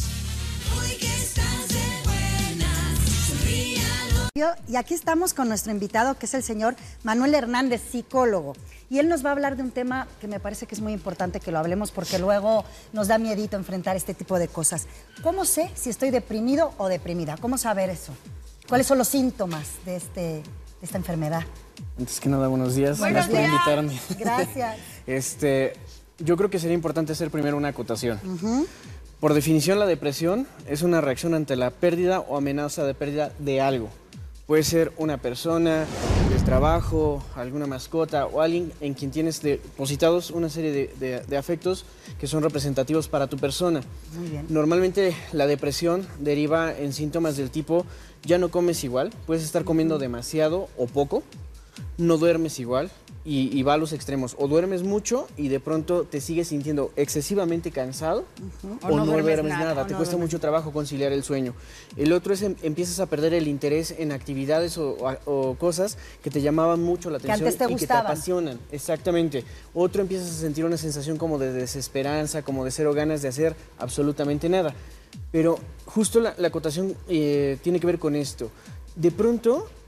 Y aquí estamos con nuestro invitado, que es el señor Manuel Hernández, psicólogo. Y él nos va a hablar de un tema que me parece que es muy importante que lo hablemos porque luego nos da miedito enfrentar este tipo de cosas. ¿Cómo sé si estoy deprimido o deprimida? ¿Cómo saber eso? ¿Cuáles son los síntomas de, este, de esta enfermedad? Antes que nada, buenos días. Buenos Gracias por días. invitarme. Gracias. Este, yo creo que sería importante hacer primero una acotación. Por definición, la depresión es una reacción ante la pérdida o amenaza de pérdida de algo. Puede ser una persona, el trabajo, alguna mascota o alguien en quien tienes depositados una serie de, de- de afectos que son representativos para tu persona. Muy bien. Normalmente la depresión deriva en síntomas del tipo ya no comes igual, puedes estar comiendo demasiado o poco, no duermes igual y, y va a los extremos. O duermes mucho y de pronto te sigues sintiendo excesivamente cansado o, O no no, duermes duermes nada, nada, o te no cuesta duermes. mucho trabajo conciliar el sueño. El otro es em- empiezas a perder el interés en actividades o, o- o cosas que te llamaban mucho la Que atención antes te y que te gustaban. apasionan. Exactamente. Otro empiezas a sentir una sensación como de desesperanza, como de cero ganas de hacer absolutamente nada. Pero justo la, la acotación eh, tiene que ver con esto. De pronto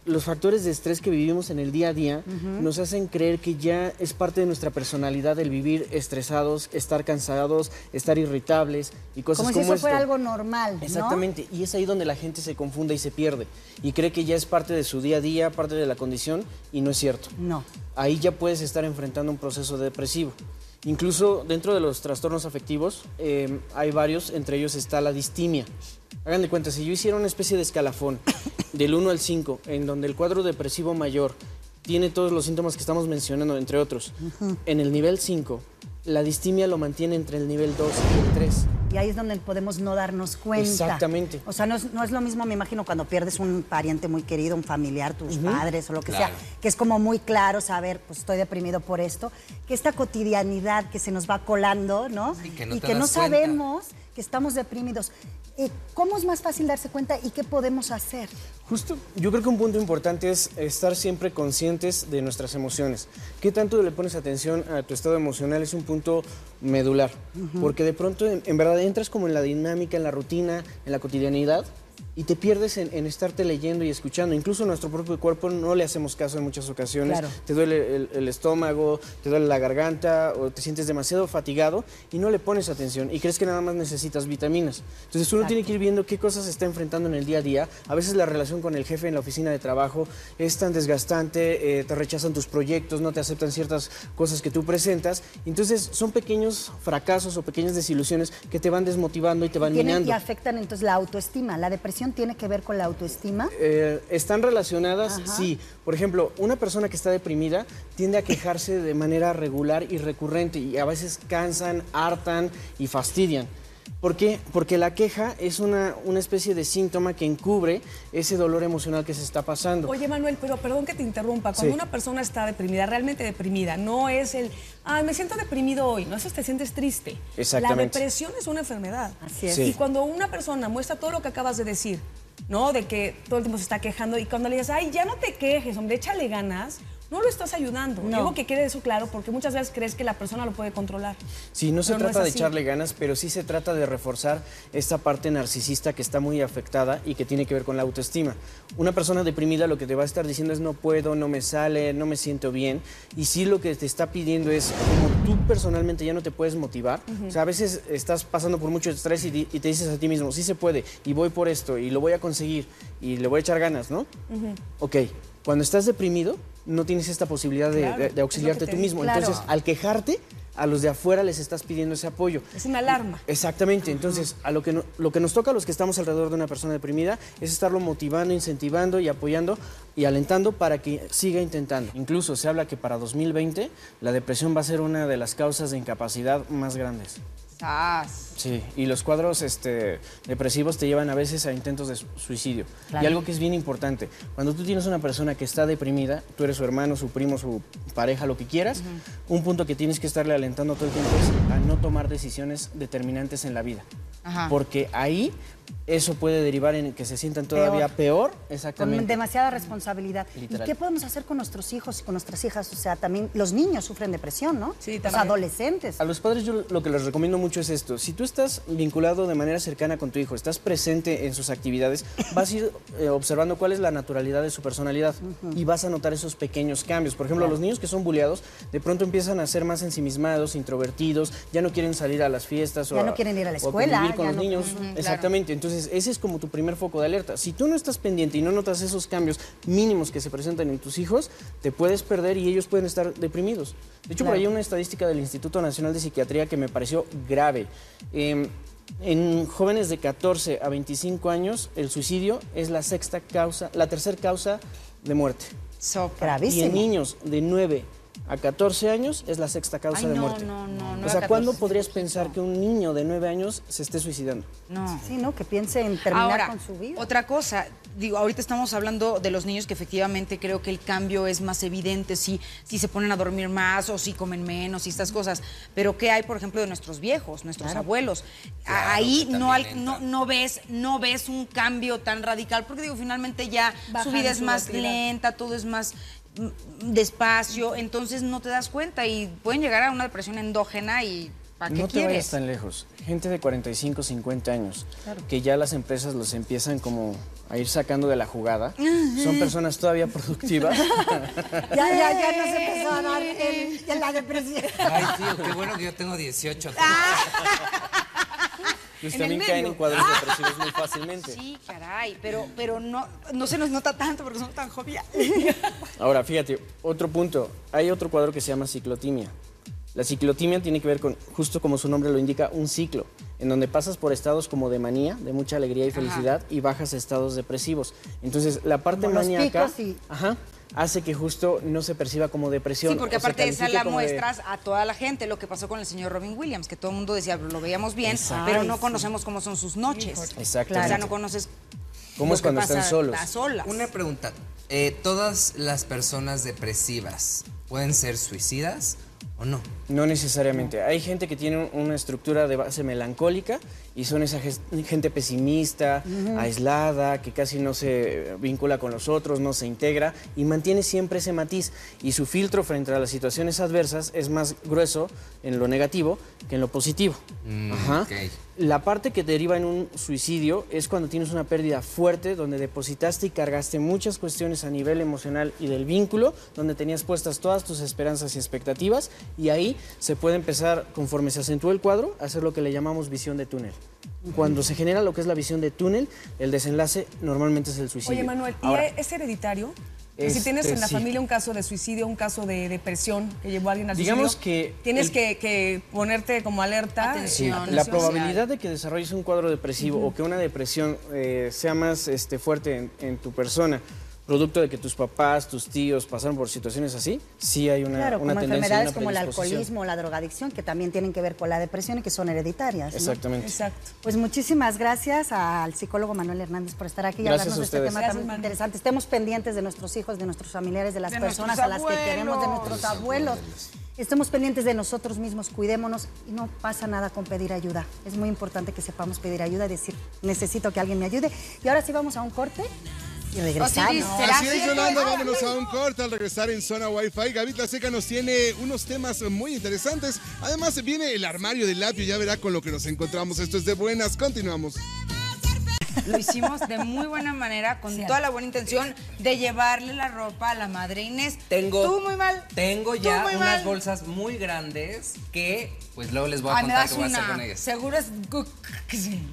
los factores de estrés que vivimos en el día a día uh-huh. nos hacen creer que ya es parte de nuestra personalidad el vivir estresados, estar cansados, estar irritables y cosas como, como si eso esto. fuera algo normal, ¿no? Exactamente, y es ahí donde la gente se confunde y se pierde y cree que ya es parte de su día a día, parte de la condición y no es cierto. No. Ahí ya puedes estar enfrentando un proceso depresivo. Incluso dentro de los trastornos afectivos eh, hay varios, entre ellos está la distimia. Hagan de cuenta, si yo hiciera una especie de escalafón del uno al cinco, en donde el cuadro depresivo mayor tiene todos los síntomas que estamos mencionando, entre otros, uh-huh. en el nivel cinco, la distimia lo mantiene entre el nivel dos y el tres. Y ahí es donde podemos no darnos cuenta. Exactamente. O sea, no es, no es lo mismo, me imagino, cuando pierdes un pariente muy querido, un familiar, tus uh-huh. padres o lo que claro. sea, que es como muy claro saber, pues estoy deprimido por esto, que esta cotidianidad que se nos va colando, ¿no? Sí, que no y te que no das cuenta. sabemos que estamos deprimidos. Eh, ¿Cómo es más fácil darse cuenta y qué podemos hacer? Justo, yo creo que un punto importante es estar siempre conscientes de nuestras emociones. ¿Qué tanto le pones atención a tu estado emocional? Es un punto medular, uh-huh. porque de pronto, en, en verdad, entras como en la dinámica, en la rutina, en la cotidianidad, y te pierdes en, en estarte leyendo y escuchando. Incluso nuestro propio cuerpo no le hacemos caso en muchas ocasiones. Claro. Te duele el, el estómago, te duele la garganta o te sientes demasiado fatigado y no le pones atención y crees que nada más necesitas vitaminas. Entonces uno Exacto. tiene que ir viendo qué cosas se está enfrentando en el día a día. A veces la relación con el jefe en la oficina de trabajo es tan desgastante, eh, te rechazan tus proyectos, no te aceptan ciertas cosas que tú presentas. Entonces son pequeños fracasos o pequeñas desilusiones que te van desmotivando y te van Tienen, minando. Y afectan entonces la autoestima, la depresión. ¿Tiene que ver con la autoestima? Eh, ¿Están relacionadas? Ajá. Sí. Por ejemplo, una persona que está deprimida tiende a quejarse de manera regular y recurrente y a veces cansan, hartan y fastidian. ¿Por qué? Porque la queja es una, una especie de síntoma que encubre ese dolor emocional que se está pasando. Oye, Manuel, pero perdón que te interrumpa. Cuando sí. una persona está deprimida, realmente deprimida, no es el, ah, me siento deprimido hoy, no, eso te sientes triste. Exactamente. La depresión es una enfermedad. Así es. Sí. Y cuando una persona muestra todo lo que acabas de decir, ¿no? De que todo el tiempo se está quejando y cuando le dices, ay, ya no te quejes, hombre, échale ganas, no lo estás ayudando. No. Digo que quede eso claro porque muchas veces crees que la persona lo puede controlar. Sí, no se Pero trata no de es así. echarle ganas, pero sí se trata de reforzar esta parte narcisista que está muy afectada y que tiene que ver con la autoestima. Una persona deprimida lo que te va a estar diciendo es no puedo, no me sale, no me siento bien. Y sí lo que te está pidiendo es, como tú personalmente ya no te puedes motivar, uh-huh. o sea, a veces estás pasando por mucho estrés y, y te dices a ti mismo, sí se puede, y voy por esto, y lo voy a conseguir, y le voy a echar ganas, ¿no? Uh-huh. Ok, cuando estás deprimido, no tienes esta posibilidad de, claro, de, de auxiliarte tú mismo. Claro. Entonces, al quejarte, a los de afuera les estás pidiendo ese apoyo. Es una alarma. Exactamente. Entonces, a lo que, no, lo que nos toca a los que estamos alrededor de una persona deprimida es estarlo motivando, incentivando y apoyando y alentando para que siga intentando. Incluso se habla que para dos mil veinte la depresión va a ser una de las causas de incapacidad más grandes. Ah, Sí, y los cuadros este, depresivos te llevan a veces a intentos de su- suicidio. Claro. Y algo que es bien importante, cuando tú tienes una persona que está deprimida, tú eres su hermano, su primo, su pareja, lo que quieras, uh-huh. un punto que tienes que estarle alentando todo el tiempo es a no tomar decisiones determinantes en la vida. Ajá. Porque ahí eso puede derivar en que se sientan todavía peor, Con exactamente. demasiada responsabilidad. Literal. ¿Y qué podemos hacer con nuestros hijos y con nuestras hijas? O sea, también los niños sufren depresión, ¿no? Sí, Los también. adolescentes. A los padres yo lo que les recomiendo mucho es esto. Si tú estás vinculado de manera cercana con tu hijo, estás presente en sus actividades, vas a ir eh, observando cuál es la naturalidad de su personalidad uh-huh. y vas a notar esos pequeños cambios. Por ejemplo, claro. los niños que son buleados, de pronto empiezan a ser más ensimismados, introvertidos, ya no quieren salir a las fiestas o Ya a, no quieren ir a la o a escuela, convivir con ya los no- niños. Ujú, Exactamente. Entonces, ese es como tu primer foco de alerta. Si tú no estás pendiente y no notas esos cambios mínimos que se presentan en tus hijos, te puedes perder y ellos pueden estar deprimidos. De hecho, Claro. por ahí hay una estadística del Instituto Nacional de Psiquiatría que me pareció grave. Eh, en jóvenes de catorce a veinticinco años, el suicidio es la sexta causa, la tercera causa de muerte. Sopa. Gravísimo. Y en niños de nueve a catorce años es la sexta causa Ay, de no, muerte. no, no, no, O sea, a ¿cuándo catorce. podrías pensar que un niño de nueve años se esté suicidando? No. Sí, ¿no? Que piense en terminar Ahora, con su vida. otra cosa, digo, ahorita estamos hablando de los niños que efectivamente creo que el cambio es más evidente si, si se ponen a dormir más o si comen menos y estas cosas. Pero ¿qué hay, por ejemplo, de nuestros viejos, nuestros abuelos? Claro, Ahí que no, también al- entra. no, no ves, no ves un cambio tan radical, porque digo, finalmente ya Bajan su vida es su más actividad. lenta, todo es más mm, despacio, entonces no te das cuenta y pueden llegar a una depresión endógena y ¿Para qué No te quieres? vayas tan lejos. Gente de cuarenta y cinco, cincuenta años, que ya las empresas los empiezan como a ir sacando de la jugada. Son personas todavía productivas. Ya, ya, ya nos empezó a dar el, el- la depresión. Ay, tío, qué bueno que yo tengo dieciocho. Pues En el también caen medio. en cuadros depresivos muy fácilmente. Sí, caray, pero, pero no, no se nos nota tanto porque somos tan joviales. Ahora, fíjate, otro punto. Hay otro cuadro que se llama ciclotimia. La ciclotimia tiene que ver con, justo como su nombre lo indica, un ciclo, en donde pasas por estados como de manía, de mucha alegría y felicidad, y bajas a estados depresivos. Entonces, la parte Como los maníaca picos y- ajá, hace que justo no se perciba como depresión. Sí, porque o se aparte esa califique la como de- muestras a toda la gente, lo que pasó con el señor Robin Williams, que todo el mundo decía, lo veíamos bien, Exacto. pero Ay, no sí. conocemos cómo son sus noches. Exactamente. O sea, no conoces ¿Cómo lo es que cuando pasa están solos? a solas. Una pregunta. Eh, ¿Todas las personas depresivas pueden ser suicidas o no? No necesariamente. Hay gente que tiene una estructura de base melancólica y son esa ges- gente pesimista, aislada, que casi no se vincula con los otros, no se integra y mantiene siempre ese matiz. Y su filtro frente a las situaciones adversas es más grueso en lo negativo que en lo positivo. Mm, Ajá. ok. La parte que deriva en un suicidio es cuando tienes una pérdida fuerte, donde depositaste y cargaste muchas cuestiones a nivel emocional y del vínculo, donde tenías puestas todas tus esperanzas y expectativas, y ahí se puede empezar, conforme se acentúa el cuadro, a hacer lo que le llamamos visión de túnel. Cuando se genera lo que es la visión de túnel, el desenlace normalmente es el suicidio. Oye, Manuel, ¿y Ahora, es hereditario? Si Este, tienes en la sí. familia un caso de suicidio, un caso de depresión que llevó a alguien al Digamos suicidio, que tienes el- que, que ponerte como alerta. Atención. Sí, Atención la social. probabilidad de que desarrolles un cuadro depresivo o que una depresión eh, sea más este, fuerte en, en tu persona, producto de que tus papás, tus tíos pasaron por situaciones así, sí hay una, Claro, una como tendencia y enfermedades una como el predisposición. alcoholismo o la drogadicción, que también tienen que ver con la depresión y que son hereditarias. ¿no? Exactamente. Exacto. Pues muchísimas gracias al psicólogo Manuel Hernández por estar aquí y Gracias hablarnos a de este ustedes. tema Gracias, tan Manuel. interesante. Estemos pendientes de nuestros hijos, de nuestros familiares, de las De personas nuestros a las que queremos, de abuelos. nuestros abuelos. Estemos pendientes de nosotros mismos, cuidémonos y no pasa nada con pedir ayuda. Es muy importante que sepamos pedir ayuda y decir, necesito que alguien me ayude. Y ahora sí vamos a un corte y regresamos. Osiris, ¿será Así es, cierto? Yolanda, vámonos a un corte al regresar en Zona Wi-Fi. Gaby La Seca nos tiene unos temas muy interesantes. Además, viene el armario del Lapio, ya verá con lo que nos encontramos. Esto es de buenas, continuamos. Lo hicimos de muy buena manera, con toda la buena intención de llevarle la ropa a la madre Inés. Tengo, Tú muy mal. Tengo Tú ya muy unas mal. bolsas muy grandes que, pues luego les voy a Ay, me contar das qué voy a hacer una. con ellas. Seguro es... gu- sí.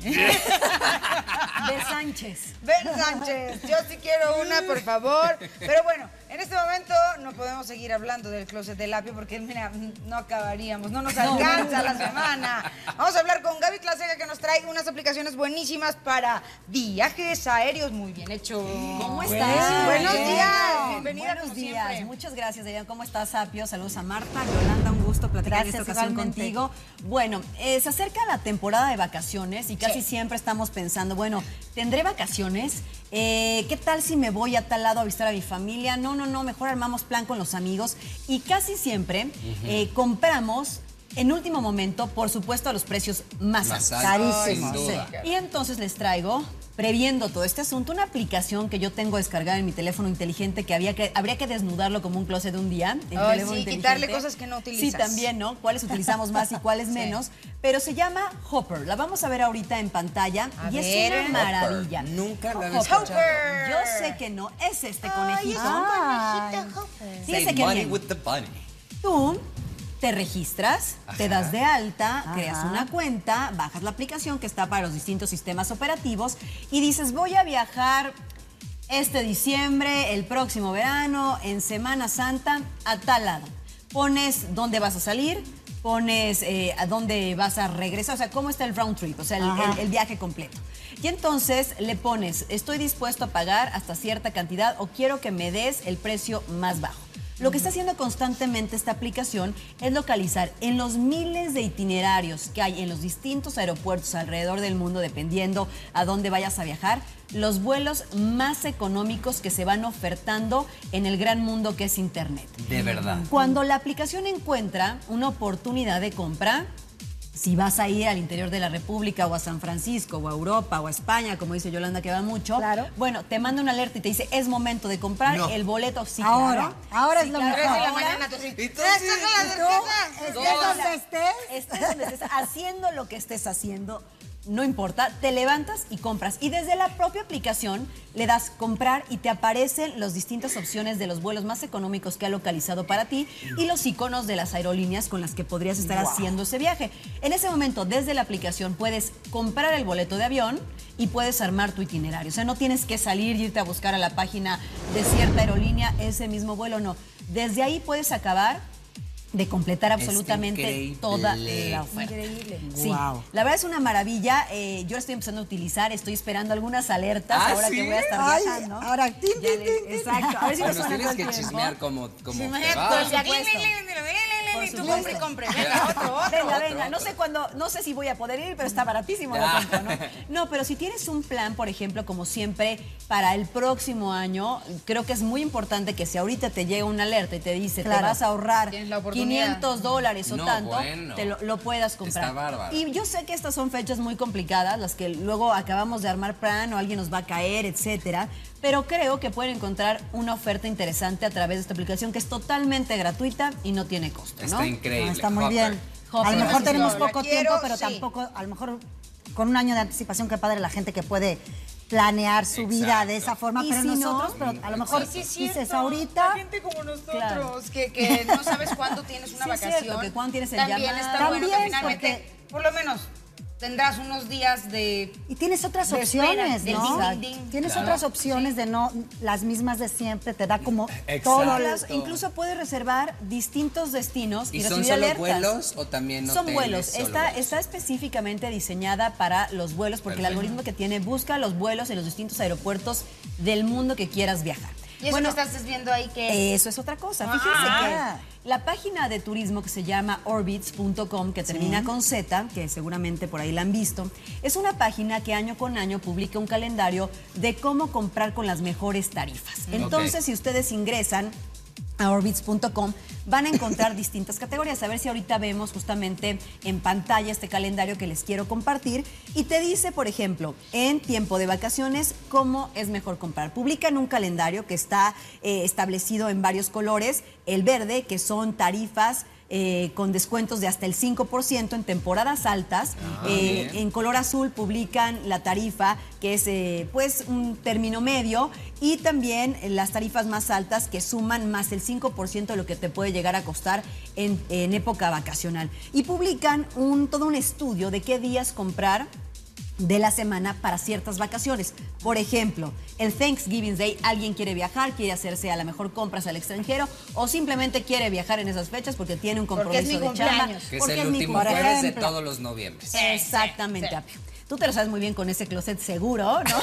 De Sánchez. Ven, Sánchez, yo sí quiero una, por favor. Pero bueno, en este momento no podemos seguir hablando del closet del Lapio porque, mira, no acabaríamos, no nos alcanza la semana. Vamos a hablar con Gaby La Seca, que nos trae unas aplicaciones buenísimas para viajes aéreos. Muy bien hecho. ¿Cómo Buenísimo. estás? Buenos Bien. días, bienvenida Buenos como días, siempre. muchas gracias, Adrián. ¿Cómo estás, Sapio? Saludos a Marta, Yolanda, un gusto platicar Gracias, en esta ocasión igualmente. contigo. Bueno, eh, se acerca la temporada de vacaciones y casi Sí. siempre estamos pensando, bueno, ¿tendré vacaciones? Eh, ¿Qué tal si me voy a tal lado a visitar a mi familia? No, no, no, mejor armamos plan con los amigos y casi siempre eh, compramos en último momento, por supuesto, a los precios más Más altos. alto, Carísimo, sin sí. duda. Y entonces les traigo, previendo todo este asunto, una aplicación que yo tengo descargada en mi teléfono inteligente que, había que habría que desnudarlo como un closet de un día. el Ay, teléfono sí, inteligente. quitarle cosas que no utilizas. Sí, también, ¿no? ¿Cuáles utilizamos más y cuáles menos? Pero se llama Hopper. La vamos a ver ahorita en pantalla A y ver. es una maravilla. Nunca lo había Hopper. escuchado. Yo sé que no, es este conejito. Ay. Fíjese Say que money bien. with the bunny. Tú te registras, te das de alta, Ajá. creas una cuenta, bajas la aplicación que está para los distintos sistemas operativos y dices, voy a viajar este diciembre, el próximo verano, en Semana Santa, a tal lado. Pones dónde vas a salir, pones eh, a dónde vas a regresar, o sea, cómo está el round trip, o sea, el, Ajá. el- el viaje completo. Y entonces le pones, estoy dispuesto a pagar hasta cierta cantidad o quiero que me des el precio más bajo. Lo que está haciendo constantemente esta aplicación es localizar en los miles de itinerarios que hay en los distintos aeropuertos alrededor del mundo, dependiendo a dónde vayas a viajar, los vuelos más económicos que se van ofertando en el gran mundo que es Internet. De verdad. Cuando la aplicación encuentra una oportunidad de compra, Si vas a ir al interior de la República o a San Francisco o a Europa o a España, como dice Yolanda que va mucho, Claro. bueno, te manda una alerta y te dice, es momento de comprar No. el boleto. Sí, Ahora, claro. ahora Sí, es lo claro. mejor. Tres de la Ahora, mañana, tú sí. Entonces, Estés donde estés. estés donde estés, haciendo lo que estés haciendo, no importa, te levantas y compras. Y desde la propia aplicación le das comprar y te aparecen las distintas opciones de los vuelos más económicos que ha localizado para ti y los iconos de las aerolíneas con las que podrías estar haciendo ese viaje. En ese momento, desde la aplicación puedes comprar el boleto de avión y puedes armar tu itinerario. O sea, no tienes que salir y irte a buscar a la página de cierta aerolínea ese mismo vuelo, no. Desde ahí puedes acabar de completar absolutamente increíble. toda la oferta. Increíble. Sí, Wow. la verdad es una maravilla. Eh, yo la estoy empezando a utilizar, estoy esperando algunas alertas ¿Ah, ahora sí? que voy a estar Ay, viajando. ahora, tin, tin, Ya le- tin, tin. exacto, a ver si Pues nos nos suena todo tienes el que tiempo. chismear como, como te Imagínate, va. todo el día, Por supuesto. lin, lin, lin, lin, lin, Por y tú supuesto. compre y compre. Venga, otro, otro. Venga, otro, venga, no otro. sé cuándo, no sé si voy a poder ir, pero está baratísimo lo Ya. compro, ¿no? No, pero si tienes un plan, por ejemplo, como siempre, para el próximo año, creo que es muy importante que si ahorita te llega una alerta y te dice Claro. te vas a ahorrar Tienes la oportunidad. quinientos dólares o No, tanto, bueno. te lo, lo puedas comprar. Está bárbaro. Y yo sé que estas son fechas muy complicadas, las que luego acabamos de armar plan o alguien nos va a caer, etcétera. Pero creo que pueden encontrar una oferta interesante a través de esta aplicación que es totalmente gratuita y no tiene costo, ¿no? Está increíble. No, está muy Hopper. bien. Hopper. A lo mejor Sí, tenemos la poco quiero, tiempo, pero sí. tampoco, a lo mejor con un año de anticipación, qué padre la gente que puede planear su vida Exacto. de esa forma, Y pero si no, nosotros, pero a lo mejor Sí, sí, es dices cierto. ahorita, La gente como nosotros, Claro. que, que no sabes cuándo tienes una Sí, es vacación. cierto, que cuándo tienes el También llamado. está bueno que También, finalmente, por lo menos, tendrás unos días de... y tienes otras De espera, opciones, del ¿no? ding, ding, ding. Tienes Claro. otras opciones de no las mismas de siempre, te da como Exacto. todo Las- Exacto. incluso puedes reservar distintos destinos y, ¿Y son recibir solo alertas. vuelos o también Son hoteles, vuelos. solo Está, vuelos? está específicamente diseñada para los vuelos porque el Perfecto. algoritmo que tiene busca los vuelos en los distintos aeropuertos del mundo que quieras viajar. Y eso Bueno, que estás viendo ahí que... eso es otra cosa. Ah. Fíjense que la página de turismo que se llama orbitz punto com, que termina con Z, que seguramente por ahí la han visto, es una página que año con año publica un calendario de cómo comprar con las mejores tarifas. Entonces, Ok. si ustedes ingresan a orbitz punto com, van a encontrar distintas categorías. A ver si ahorita vemos justamente en pantalla este calendario que les quiero compartir. Y te dice, por ejemplo, en tiempo de vacaciones, cómo es mejor comprar. Publican un calendario que está eh, establecido en varios colores. El verde, que son tarifas eh, con descuentos de hasta el cinco por ciento en temporadas altas. Eh, bien. en color azul publican la tarifa, que es eh, pues un término medio, y también eh, las tarifas más altas que suman más el cinco por ciento de lo que te puede llegar a costar en, en época vacacional. Y publican un, todo un estudio de qué días comprar de la semana para ciertas vacaciones. Por ejemplo, el Thanksgiving Day, alguien quiere viajar, quiere hacerse a lo mejor compras al extranjero o simplemente quiere viajar en esas fechas porque tiene un Porque es compromiso mi de chamba. cumpleaños. Que es porque el mi último cumpleaños. jueves de ejemplo. todos los noviembres. Exactamente, Apio. Tú te lo sabes muy bien con ese closet seguro, ¿no?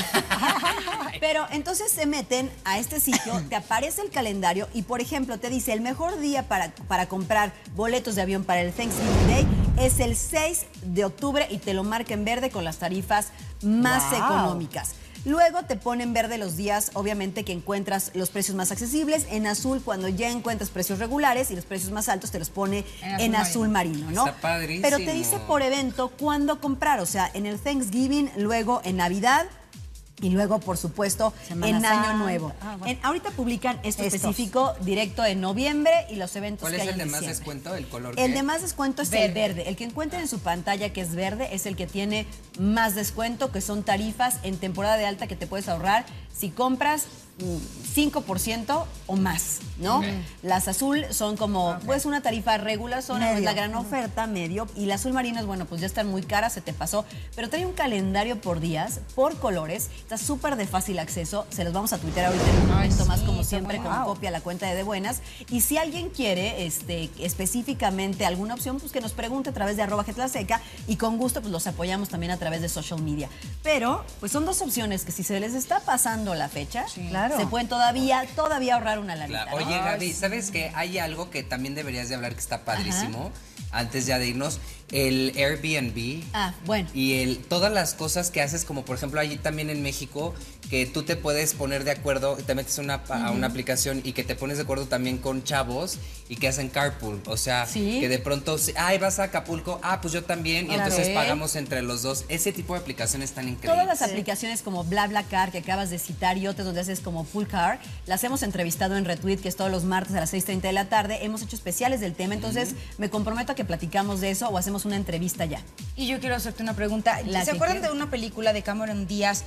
Pero entonces se meten a este sitio, te aparece el calendario y, por ejemplo, te dice el mejor día para, para comprar boletos de avión para el Thanksgiving Day es el seis de octubre y te lo marca en verde con las tarifas más Wow. económicas. Luego te pone en verde los días, obviamente, que encuentras los precios más accesibles. En azul, cuando ya encuentras precios regulares y los precios más altos, te los pone En en azul azul, marino, ¿no? Está padrísimo. Pero te dice por evento cuándo comprar. O sea, en el Thanksgiving, luego en Navidad y luego, por supuesto, Semana en Santa. Año Nuevo. Ah, bueno. En- ahorita publican esto Estos. específico directo en noviembre y los eventos ¿Cuál que es hay el de en más diciembre. descuento? ¿El color El qué? de más descuento es el verde. El que encuentren en su pantalla que es verde es el que tiene más descuento, que son tarifas en temporada de alta que te puedes ahorrar si compras mm, cinco por ciento o más, ¿no? Ok. Las azul son como, pues una tarifa regular, son no es Medio. la gran oferta, medio, y la azul marino es, bueno, pues ya están muy caras, se te pasó, pero trae un calendario por días, por colores, está súper de fácil acceso, se los vamos a tuitear ahorita en un momento más, como siempre, con copia a la cuenta de De Buenas, y si alguien quiere este, específicamente alguna opción, pues que nos pregunte a través de arroba Getlaseca, y con gusto pues los apoyamos también a través de social media. Pero, pues son dos opciones que si se les está pasando la fecha, Claro. se pueden todavía, todavía ahorrar una lanita, Claro. ¿no? Oye, Gaby, ¿sabes qué? Hay algo que también deberías de hablar que está padrísimo, antes ya de irnos, el Airbnb. Ah, bueno. Y el, todas las cosas que haces, como por ejemplo allí también en México, que tú te puedes poner de acuerdo, te metes una, a una aplicación y que te pones de acuerdo también con chavos y que hacen carpool. O sea, ¿Sí? que de pronto, ay, vas a Acapulco, ah, pues yo también. Y Claro. entonces pagamos entre los dos. Ese tipo de aplicaciones tan increíbles. Todas las aplicaciones como BlaBlaCar que acabas de citar y otras donde haces como Pool Car, las hemos entrevistado en Retweet, que es todos los martes a las seis treinta de la tarde. Hemos hecho especiales del tema, entonces me comprometo a que platicamos de eso o hacemos una entrevista ya. Y yo quiero hacerte una pregunta. La ¿Se que acuerdan quiera. de una película de Cameron Díaz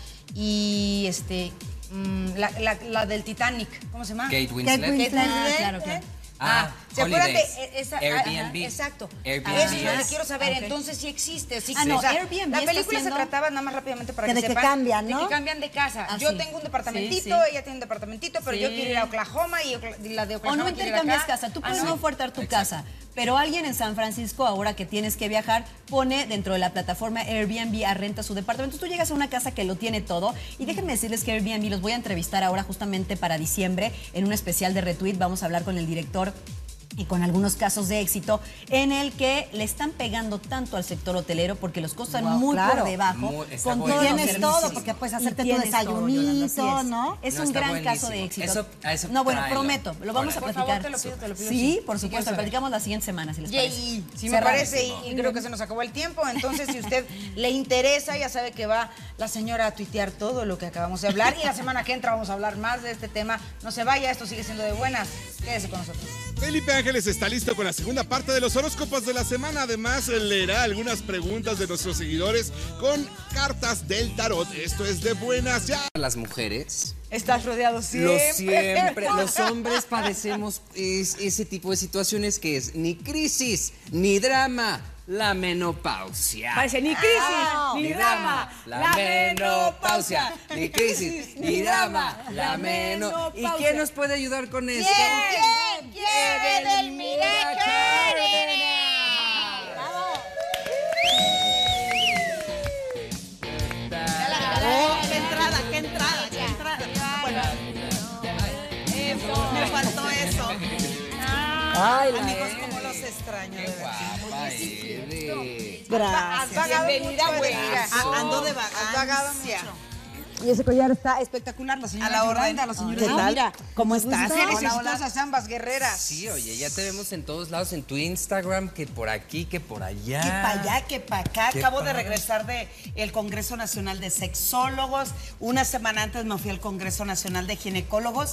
y este mm, la, la- la del Titanic? ¿Cómo se llama? Kate Winslet. Kate Winslet. Ah, claro, claro. Ah, Ah, ¿se acuerdan de Holidays. e- esa? ah, Airbnb. ajá, exacto. Airbnb. Eso yo le Yes. quiero saber. Ok. Entonces sí existe. Sí Ah, no, o sea, Airbnb la está película haciendo- se trataba, nada más rápidamente para Que que, de que sepan, cambian, de ¿no? que cambian de casa. Ah, yo sí. tengo un departamentito, Sí, sí. ella tiene un departamentito, pero Sí. yo quiero ir a Oklahoma y Okla- y la de O Oklahoma no quiere ir intercambias acá. casa, tú Ah, puedes no ofertar tu casa, pero alguien en San Francisco, ahora que tienes que viajar, pone dentro de la plataforma Airbnb a renta su departamento. Entonces tú llegas a una casa que lo tiene todo y déjenme decirles que Airbnb los voy a entrevistar ahora justamente para diciembre en un especial de Retweet. Vamos a hablar con el director y con algunos casos de éxito en el que le están pegando tanto al sector hotelero porque los costos están Wow, muy claro. por debajo. Muy- está con bueno. todos los Tienes servicios. todo, porque puedes Y hacerte tu tienes todo, desayunito, Yolanda, así es. ¿no? Es No, un está gran buenísimo. caso de éxito. Eso- a eso no, bueno, tráelo. prometo, lo vamos a Órale. Por platicar. favor, te lo pido, te lo pido. Sí, por Sí, supuesto, quiero lo saber. platicamos la siguiente semana, si les parece. Yay. Sí me Cerramos. parece y, y creo que se nos acabó el tiempo. Entonces, si usted le interesa, ya sabe que va la señora a tuitear todo lo que acabamos de hablar. Y la semana que entra vamos a hablar más de este tema. No se vaya, esto sigue siendo de buenas. Quédese con nosotros. Felipe Ángeles está listo con la segunda parte de los horóscopos de la semana. Además, leerá algunas preguntas de nuestros seguidores con cartas del tarot. Esto es de buenas ya. Las mujeres. Estás rodeado siempre. Lo siempre. Los hombres padecemos es- ese tipo de situaciones que es ni crisis, ni drama, la menopausia. Parece ni crisis, Ah, ni drama, la menopausia. Ni crisis, ni drama, la menopausia. ¿Y quién nos puede ayudar con esto? ¿Quién? ¿Quién? Edelmira Oh, qué entrada, qué entrada, qué entrada. Bueno, eso, me faltó eso. Ay, la Amigos, Ede. cómo los extraño, de Qué verdad. guapa, Ede. Has Gracias. vagado Bienvenida, mucho, güey. Edelmira. Ah, ando de Has vagado vagancia. mucho. Y ese collar está espectacular, la señora A la orden. Yolanda, la señora ¿Qué tal? Yolanda. ¿Cómo estás? Mujeres Hola, hola. exitosas ambas, guerreras. Sí, oye, ya te vemos en todos lados, en tu Instagram, que por aquí, que por allá. Que para allá, que para acá. Qué Acabo de padre. regresar del Congreso Nacional de Sexólogos. Una semana antes me fui al Congreso Nacional de Ginecólogos.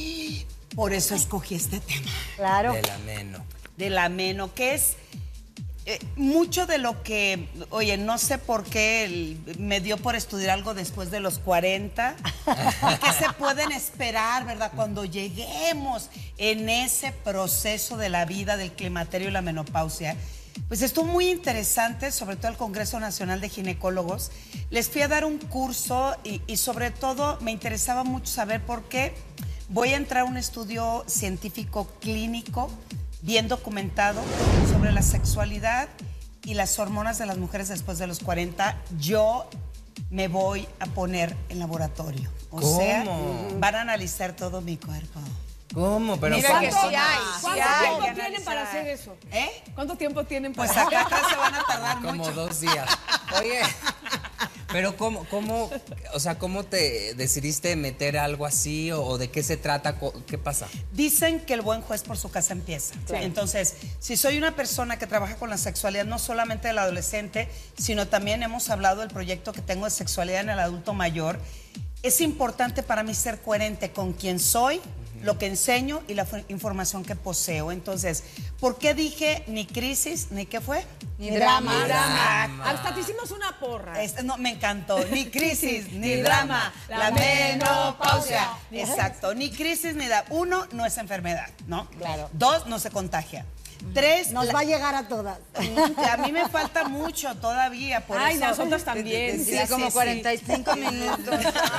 Por eso escogí este tema. Claro. De la meno. De la meno, que es eh, mucho de lo que, oye, no sé por qué el- me dio por estudiar algo después de los cuarenta. ¿Qué se pueden esperar, verdad? Cuando lleguemos en ese proceso de la vida del climaterio y la menopausia. Pues estuvo muy interesante, sobre todo el Congreso Nacional de Ginecólogos. Les fui a dar un curso y, y sobre todo me interesaba mucho saber por qué voy a entrar a un estudio científico clínico bien documentado sobre la sexualidad y las hormonas de las mujeres después de los cuarenta. Yo me voy a poner en laboratorio. O ¿Cómo? sea, van a analizar todo mi cuerpo. ¿Cómo? Pero Mira ¿cómo? que sí hay, sí ¿Cuánto hay. tiempo que tienen para analizar. hacer eso? ¿Eh? ¿Cuánto tiempo tienen para Pues acá atrás se van a tardar Como mucho. dos días. Oye, pero ¿cómo, cómo, o sea, cómo te decidiste meter algo así o, o de qué se trata? Co- ¿Qué pasa? Dicen que el buen juez por su casa empieza. Entonces, si soy una persona que trabaja con la sexualidad, no solamente del adolescente, sino también hemos hablado del proyecto que tengo de sexualidad en el adulto mayor, es importante para mí ser coherente con quién soy, lo que enseño y la fu- información que poseo. Entonces, ¿por qué dije ni crisis, ni qué fue? Ni drama. Ni drama. Exacto. Hasta te hicimos una porra. Este, no, me encantó. Ni crisis, ni drama. La menopausia. Exacto. Ni crisis, ni drama. Uno, no es enfermedad, ¿no? Claro. Dos, no se contagia. Tres, Nos la- va a llegar a todas. a mí me falta mucho todavía. Por Ay, eso- nosotras también. Sí, como cuarenta y cinco minutos.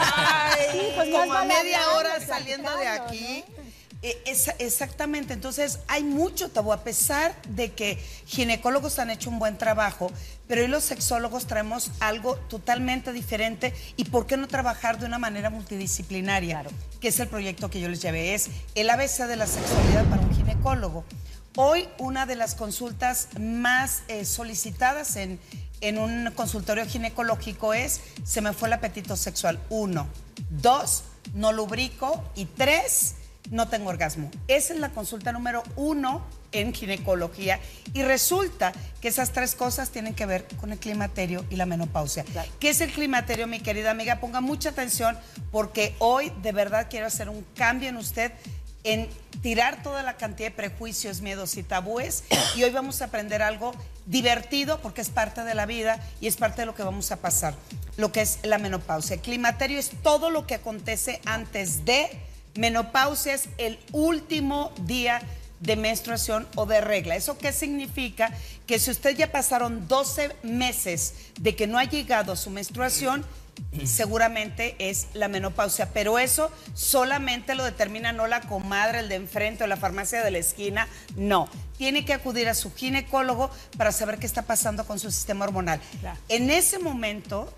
Ay, pues más como a vale media hablar hora que saliendo de platicando, aquí. Eh, es- exactamente, entonces hay mucho tabú, a pesar de que ginecólogos han hecho un buen trabajo, pero hoy los sexólogos traemos algo totalmente diferente y ¿por qué no trabajar de una manera multidisciplinaria? Que es el proyecto que yo les llevé, es el A B C de la sexualidad para un ginecólogo. Hoy una de las consultas más eh, solicitadas en, en un consultorio ginecológico es, se me fue el apetito sexual. Uno. Dos, no lubrico. Y tres, no tengo orgasmo. Esa es la consulta número uno en ginecología. Y resulta que esas tres cosas tienen que ver con el climaterio y la menopausia. Claro. ¿Qué es el climaterio, mi querida amiga? Ponga mucha atención porque hoy de verdad quiero hacer un cambio en usted, en tirar toda la cantidad de prejuicios, miedos y tabúes. Y hoy vamos a aprender algo divertido porque es parte de la vida y es parte de lo que vamos a pasar. Lo que es la menopausia. El climaterio es todo lo que acontece antes de. Menopausia es el último día de menstruación o de regla. ¿Eso qué significa? Que si usted ya pasaron doce meses de que no ha llegado a su menstruación, seguramente es la menopausia, pero eso solamente lo determina no la comadre, el de enfrente o la farmacia de la esquina, no. Tiene que acudir a su ginecólogo para saber qué está pasando con su sistema hormonal. Claro. En ese momento,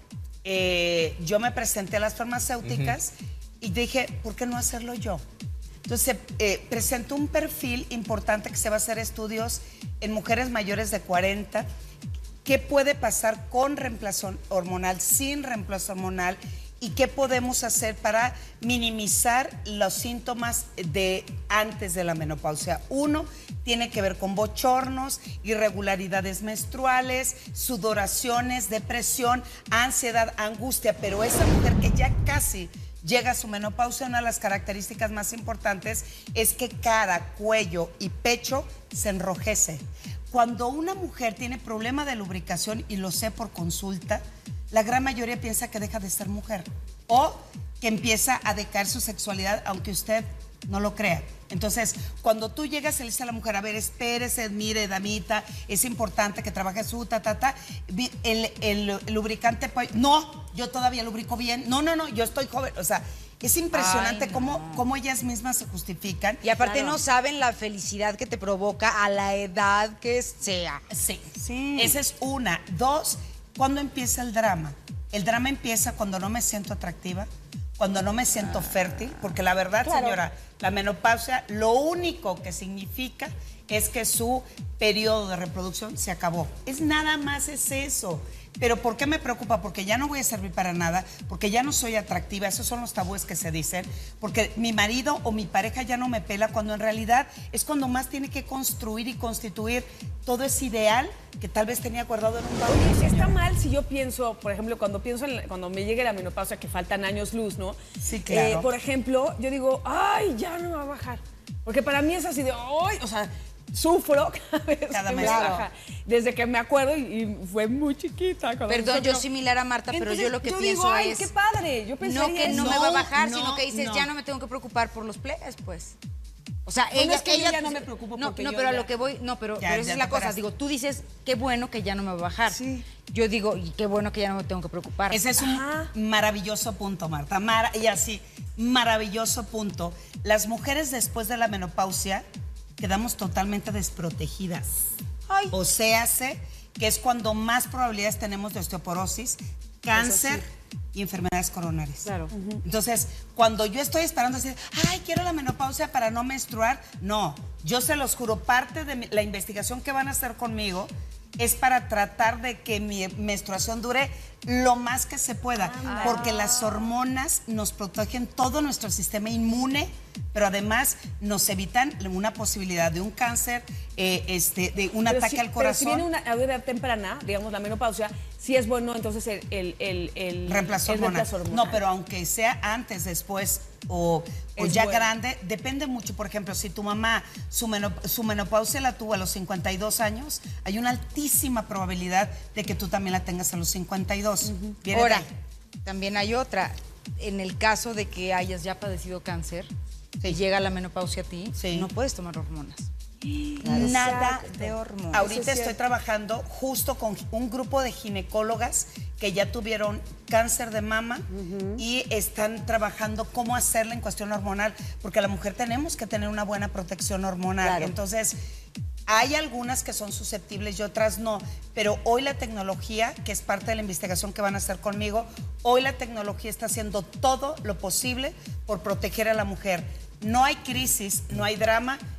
eh, yo me presenté a las farmacéuticas uh-huh. y dije, ¿por qué no hacerlo yo? Entonces, eh, presentó un perfil importante que se va a hacer estudios en mujeres mayores de cuarenta. ¿Qué puede pasar con reemplazo hormonal, sin reemplazo hormonal? ¿Y qué podemos hacer para minimizar los síntomas de antes de la menopausia? Uno, tiene que ver con bochornos, irregularidades menstruales, sudoraciones, depresión, ansiedad, angustia. Pero esa mujer que ya casi llega a su menopausia, una de las características más importantes es que cara, cuello y pecho se enrojece. Cuando una mujer tiene problema de lubricación, y lo sé por consulta, la gran mayoría piensa que deja de ser mujer o que empieza a decaer su sexualidad, aunque usted no lo crea. Entonces, cuando tú llegas y le dices a la mujer, a ver, espérese, mire, damita, es importante que trabaje su ta, ta, ta, el, el, el lubricante, no, yo todavía lubrico bien, no, no, no, yo estoy joven, o sea, es impresionante. Ay, no. cómo, cómo ellas mismas se justifican. Y aparte claro. no saben la felicidad que te provoca a la edad que sea. Sí, sí. Esa es una. Dos, ¿cuándo empieza el drama? El drama empieza cuando no me siento atractiva, cuando no me siento ah. fértil, porque la verdad, claro. señora, la menopausia lo único que significa es que su periodo de reproducción se acabó. Es nada más es eso. Pero ¿por qué me preocupa? Porque ya no voy a servir para nada, porque ya no soy atractiva, esos son los tabúes que se dicen, porque mi marido o mi pareja ya no me pela, cuando en realidad es cuando más tiene que construir y constituir todo ese ideal que tal vez tenía guardado en un baúl. Oye, si está mal si yo pienso, por ejemplo, cuando pienso en, cuando me llegue la menopausia, que faltan años luz, ¿no? Sí, claro. Eh, por ejemplo, yo digo, ay, ya no me va a bajar. Porque para mí es así de, ay, o sea, sufro cada vez cada que mes. me baja. Desde que me acuerdo, y, y fue muy chiquita. Perdón, yo similar a Marta, Entonces, pero yo lo que yo pienso digo, ay, es... qué padre. Yo no que no, eso. me va a bajar, no, sino que dices, no. ya no me tengo que preocupar por los plebes, pues. O sea, bueno, ella... es que ella ya no me preocupo no, porque no, yo pero ya... a lo que voy... No, pero, Ya, pero esa ya es la te cosa. paraste. Digo, tú dices, qué bueno que ya no me va a bajar. Sí. Yo digo, y qué bueno que ya no me tengo que preocupar. Ese es un Ajá. maravilloso punto, Marta. Mar y así, maravilloso punto. Las mujeres después de la menopausia quedamos totalmente desprotegidas. Ay. O sea, que es cuando más probabilidades tenemos de osteoporosis, cáncer sí. y enfermedades coronarias. Claro. Uh-huh. Entonces, cuando yo estoy esperando decir, ay, quiero la menopausia para no menstruar, no. Yo se los juro, parte de mi, la investigación que van a hacer conmigo es para tratar de que mi menstruación dure lo más que se pueda, ah, porque las hormonas nos protegen todo nuestro sistema inmune, pero además nos evitan una posibilidad de un cáncer, eh, este, de un pero ataque si, al corazón. Pero si viene una edad temprana, digamos la menopausia, si es bueno entonces el, el, el, el reemplazo el hormonal. reemplazo hormonal. No, pero aunque sea antes, después o, o ya bueno. grande, depende mucho. Por ejemplo, si tu mamá su, menop su menopausia la tuvo a los cincuenta y dos años, hay una altísima probabilidad de que tú también la tengas a los cincuenta y dos. Uh-huh. Ahora, también hay otra. En el caso de que hayas ya padecido cáncer, sí. y llega la menopausia a ti, sí. no puedes tomar hormonas. Claro. Nada de hormonas. Ahorita estoy trabajando justo con un grupo de ginecólogas que ya tuvieron cáncer de mama uh-huh. y están trabajando cómo hacerla en cuestión hormonal, porque a la mujer tenemos que tener una buena protección hormonal. Claro. Entonces, hay algunas que son susceptibles y otras no, pero hoy la tecnología, que es parte de la investigación que van a hacer conmigo, hoy la tecnología está haciendo todo lo posible por proteger a la mujer. No hay crisis, no hay drama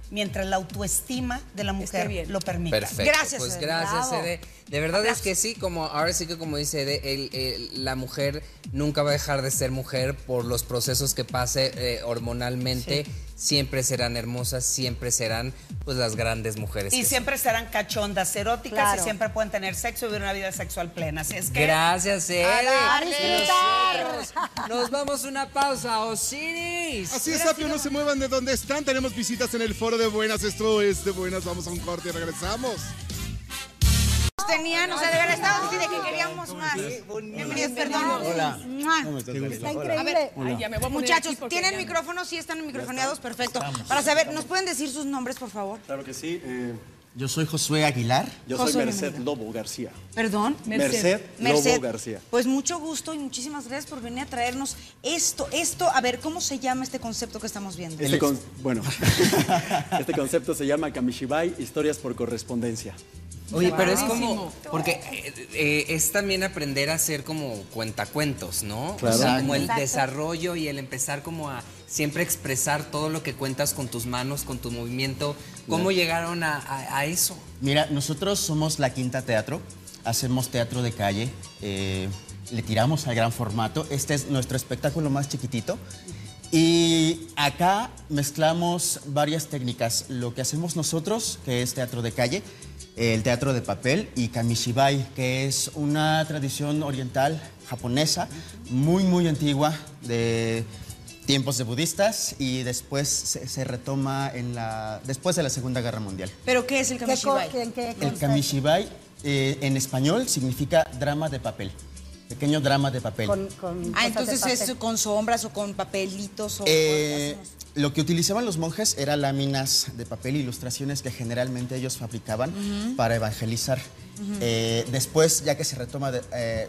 mientras la autoestima de la mujer lo permita. Perfecto. Gracias, Pues Ede. gracias, Bravo. Ede. De verdad Abrazo. es que sí, como ahora sí que como dice Ede, el- el- la mujer nunca va a dejar de ser mujer por los procesos que pase eh, hormonalmente. Sí. Siempre serán hermosas, siempre serán pues las grandes mujeres. Y que siempre serán cachondas, eróticas Claro. y siempre pueden tener sexo y vivir una vida sexual plena. Así es que. Gracias, Ede. A darle. Y nosotros nos vamos a una pausa, Osiris. Así es, Apio, no se muevan de donde están. Tenemos visitas en el foro de Buenas. Esto es de Buenas. Vamos a un corte y regresamos. Tenían, o sea, de verdad estábamos así de que queríamos más. Bienvenidos, perdón. Hola. Mua. Está A increíble. ver, Ay, ya me voy a poner muchachos, aquí porque ¿tienen ya- micrófonos? Sí, están microfoneados, perfecto. Para saber, ¿nos pueden decir sus nombres, por favor? Claro que sí. eh, Yo soy Josué Aguilar. yo soy Josué, Merced bienvenido. Lobo García. Perdón. Merced, Merced. Lobo García. Pues mucho gusto y muchísimas gracias por venir a traernos esto. Esto, a ver, ¿cómo se llama este concepto que estamos viendo? Este con- bueno, este concepto se llama Kamishibai, historias por correspondencia. Oye, pero es como, porque eh, eh, es también aprender a hacer como cuentacuentos, ¿no? Claro. O sea, como el Exacto. desarrollo y el empezar como a siempre expresar todo lo que cuentas con tus manos, con tu movimiento. ¿Cómo llegaron a, a- a eso? Mira, nosotros somos La Quinta Teatro, hacemos teatro de calle, eh, le tiramos al gran formato. Este es nuestro espectáculo más chiquitito. Y acá mezclamos varias técnicas. Lo que hacemos nosotros, que es teatro de calle, el teatro de papel, y Kamishibai, que es una tradición oriental japonesa muy, muy antigua, de tiempos de budistas, y después se, se retoma en la, después de la Segunda Guerra Mundial. ¿Pero qué es el ¿Qué co- Kamishibai? qué- en qué El consta? Kamishibai eh, en español significa drama de papel, pequeño drama de papel. Con, con Ah, cosas de entonces es papel. con sombras o con papelitos o... Eh, lo que utilizaban los monjes eran láminas de papel, ilustraciones que generalmente ellos fabricaban para evangelizar. Eh, después, ya que se retoma, de- eh,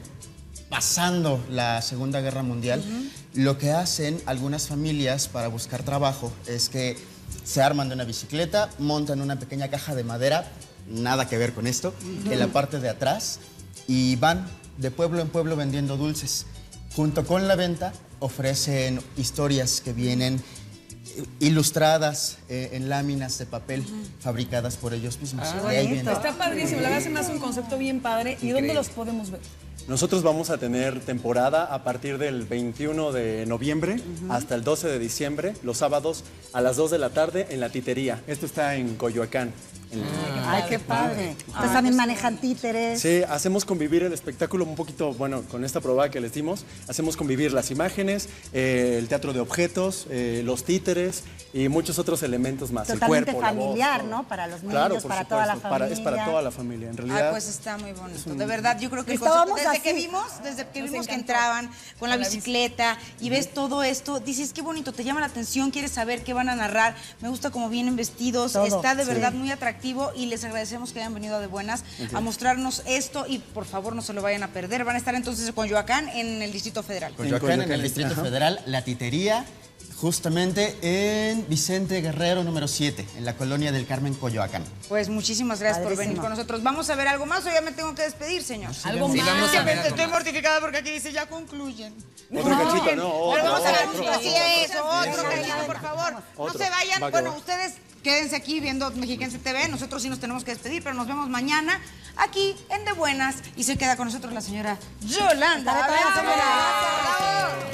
pasando la Segunda Guerra Mundial, lo que hacen algunas familias para buscar trabajo es que se arman de una bicicleta, montan una pequeña caja de madera, nada que ver con esto, en la parte de atrás, y van de pueblo en pueblo vendiendo dulces. Junto con la venta ofrecen historias que vienen eh, ilustradas eh, en láminas de papel fabricadas por ellos mismos. Ah, De ahí viene. Está padrísimo, la verdad se me hace un concepto bien padre. ¿Y dónde los podemos ver? Nosotros vamos a tener temporada a partir del veintiuno de noviembre hasta el doce de diciembre, los sábados a las dos de la tarde en La Titería. Esto está en Coyoacán. en- Ay, qué padre. Ustedes también manejan títeres. Sí, hacemos convivir el espectáculo un poquito, bueno, con esta probada que les dimos, hacemos convivir las imágenes, eh, el teatro de objetos, eh, los títeres y muchos otros elementos más. Totalmente el cuerpo, la voz, familiar, todo. ¿no? Para los niños, Claro, por para toda la supuesto, para- es para familia. toda la familia, en Ay, realidad. pues está muy bonito. De verdad, yo creo que el Estábamos concepto, desde así. que vimos, desde que Nos vimos que encantó. entraban con la Con la bicicleta y ves todo esto, dices qué bonito, te llama la atención, quieres saber qué van a narrar. Me gusta cómo vienen vestidos, Todo, está de sí. verdad muy atractivo y les agradecemos que hayan venido de buenas a mostrarnos esto y por favor no se lo vayan a perder. Van a estar entonces con Coyoacán en el Distrito Federal. Coyoacán, en el Coyoacán, Distrito ajá. Federal, La Titería, justamente en Vicente Guerrero número siete, en la colonia del Carmen, Coyoacán. Pues muchísimas gracias por Padrísimo. venir con nosotros. Vamos a ver algo más o ya me tengo que despedir, señor. Algo Sí, más. vamos a ver algo Estoy más. mortificada porque aquí dice ya concluyen. Otro cachito, no, otro, Pero vamos a ver, otro. así es, otro cachito, por favor. No Otro. se vayan. Va que Bueno, va. ustedes quédense aquí viendo Mexiquense T V. Nosotros sí nos tenemos que despedir, pero nos vemos mañana aquí en De Buenas. Y se queda con nosotros la señora Yolanda. Estaré con la señora. Bravo.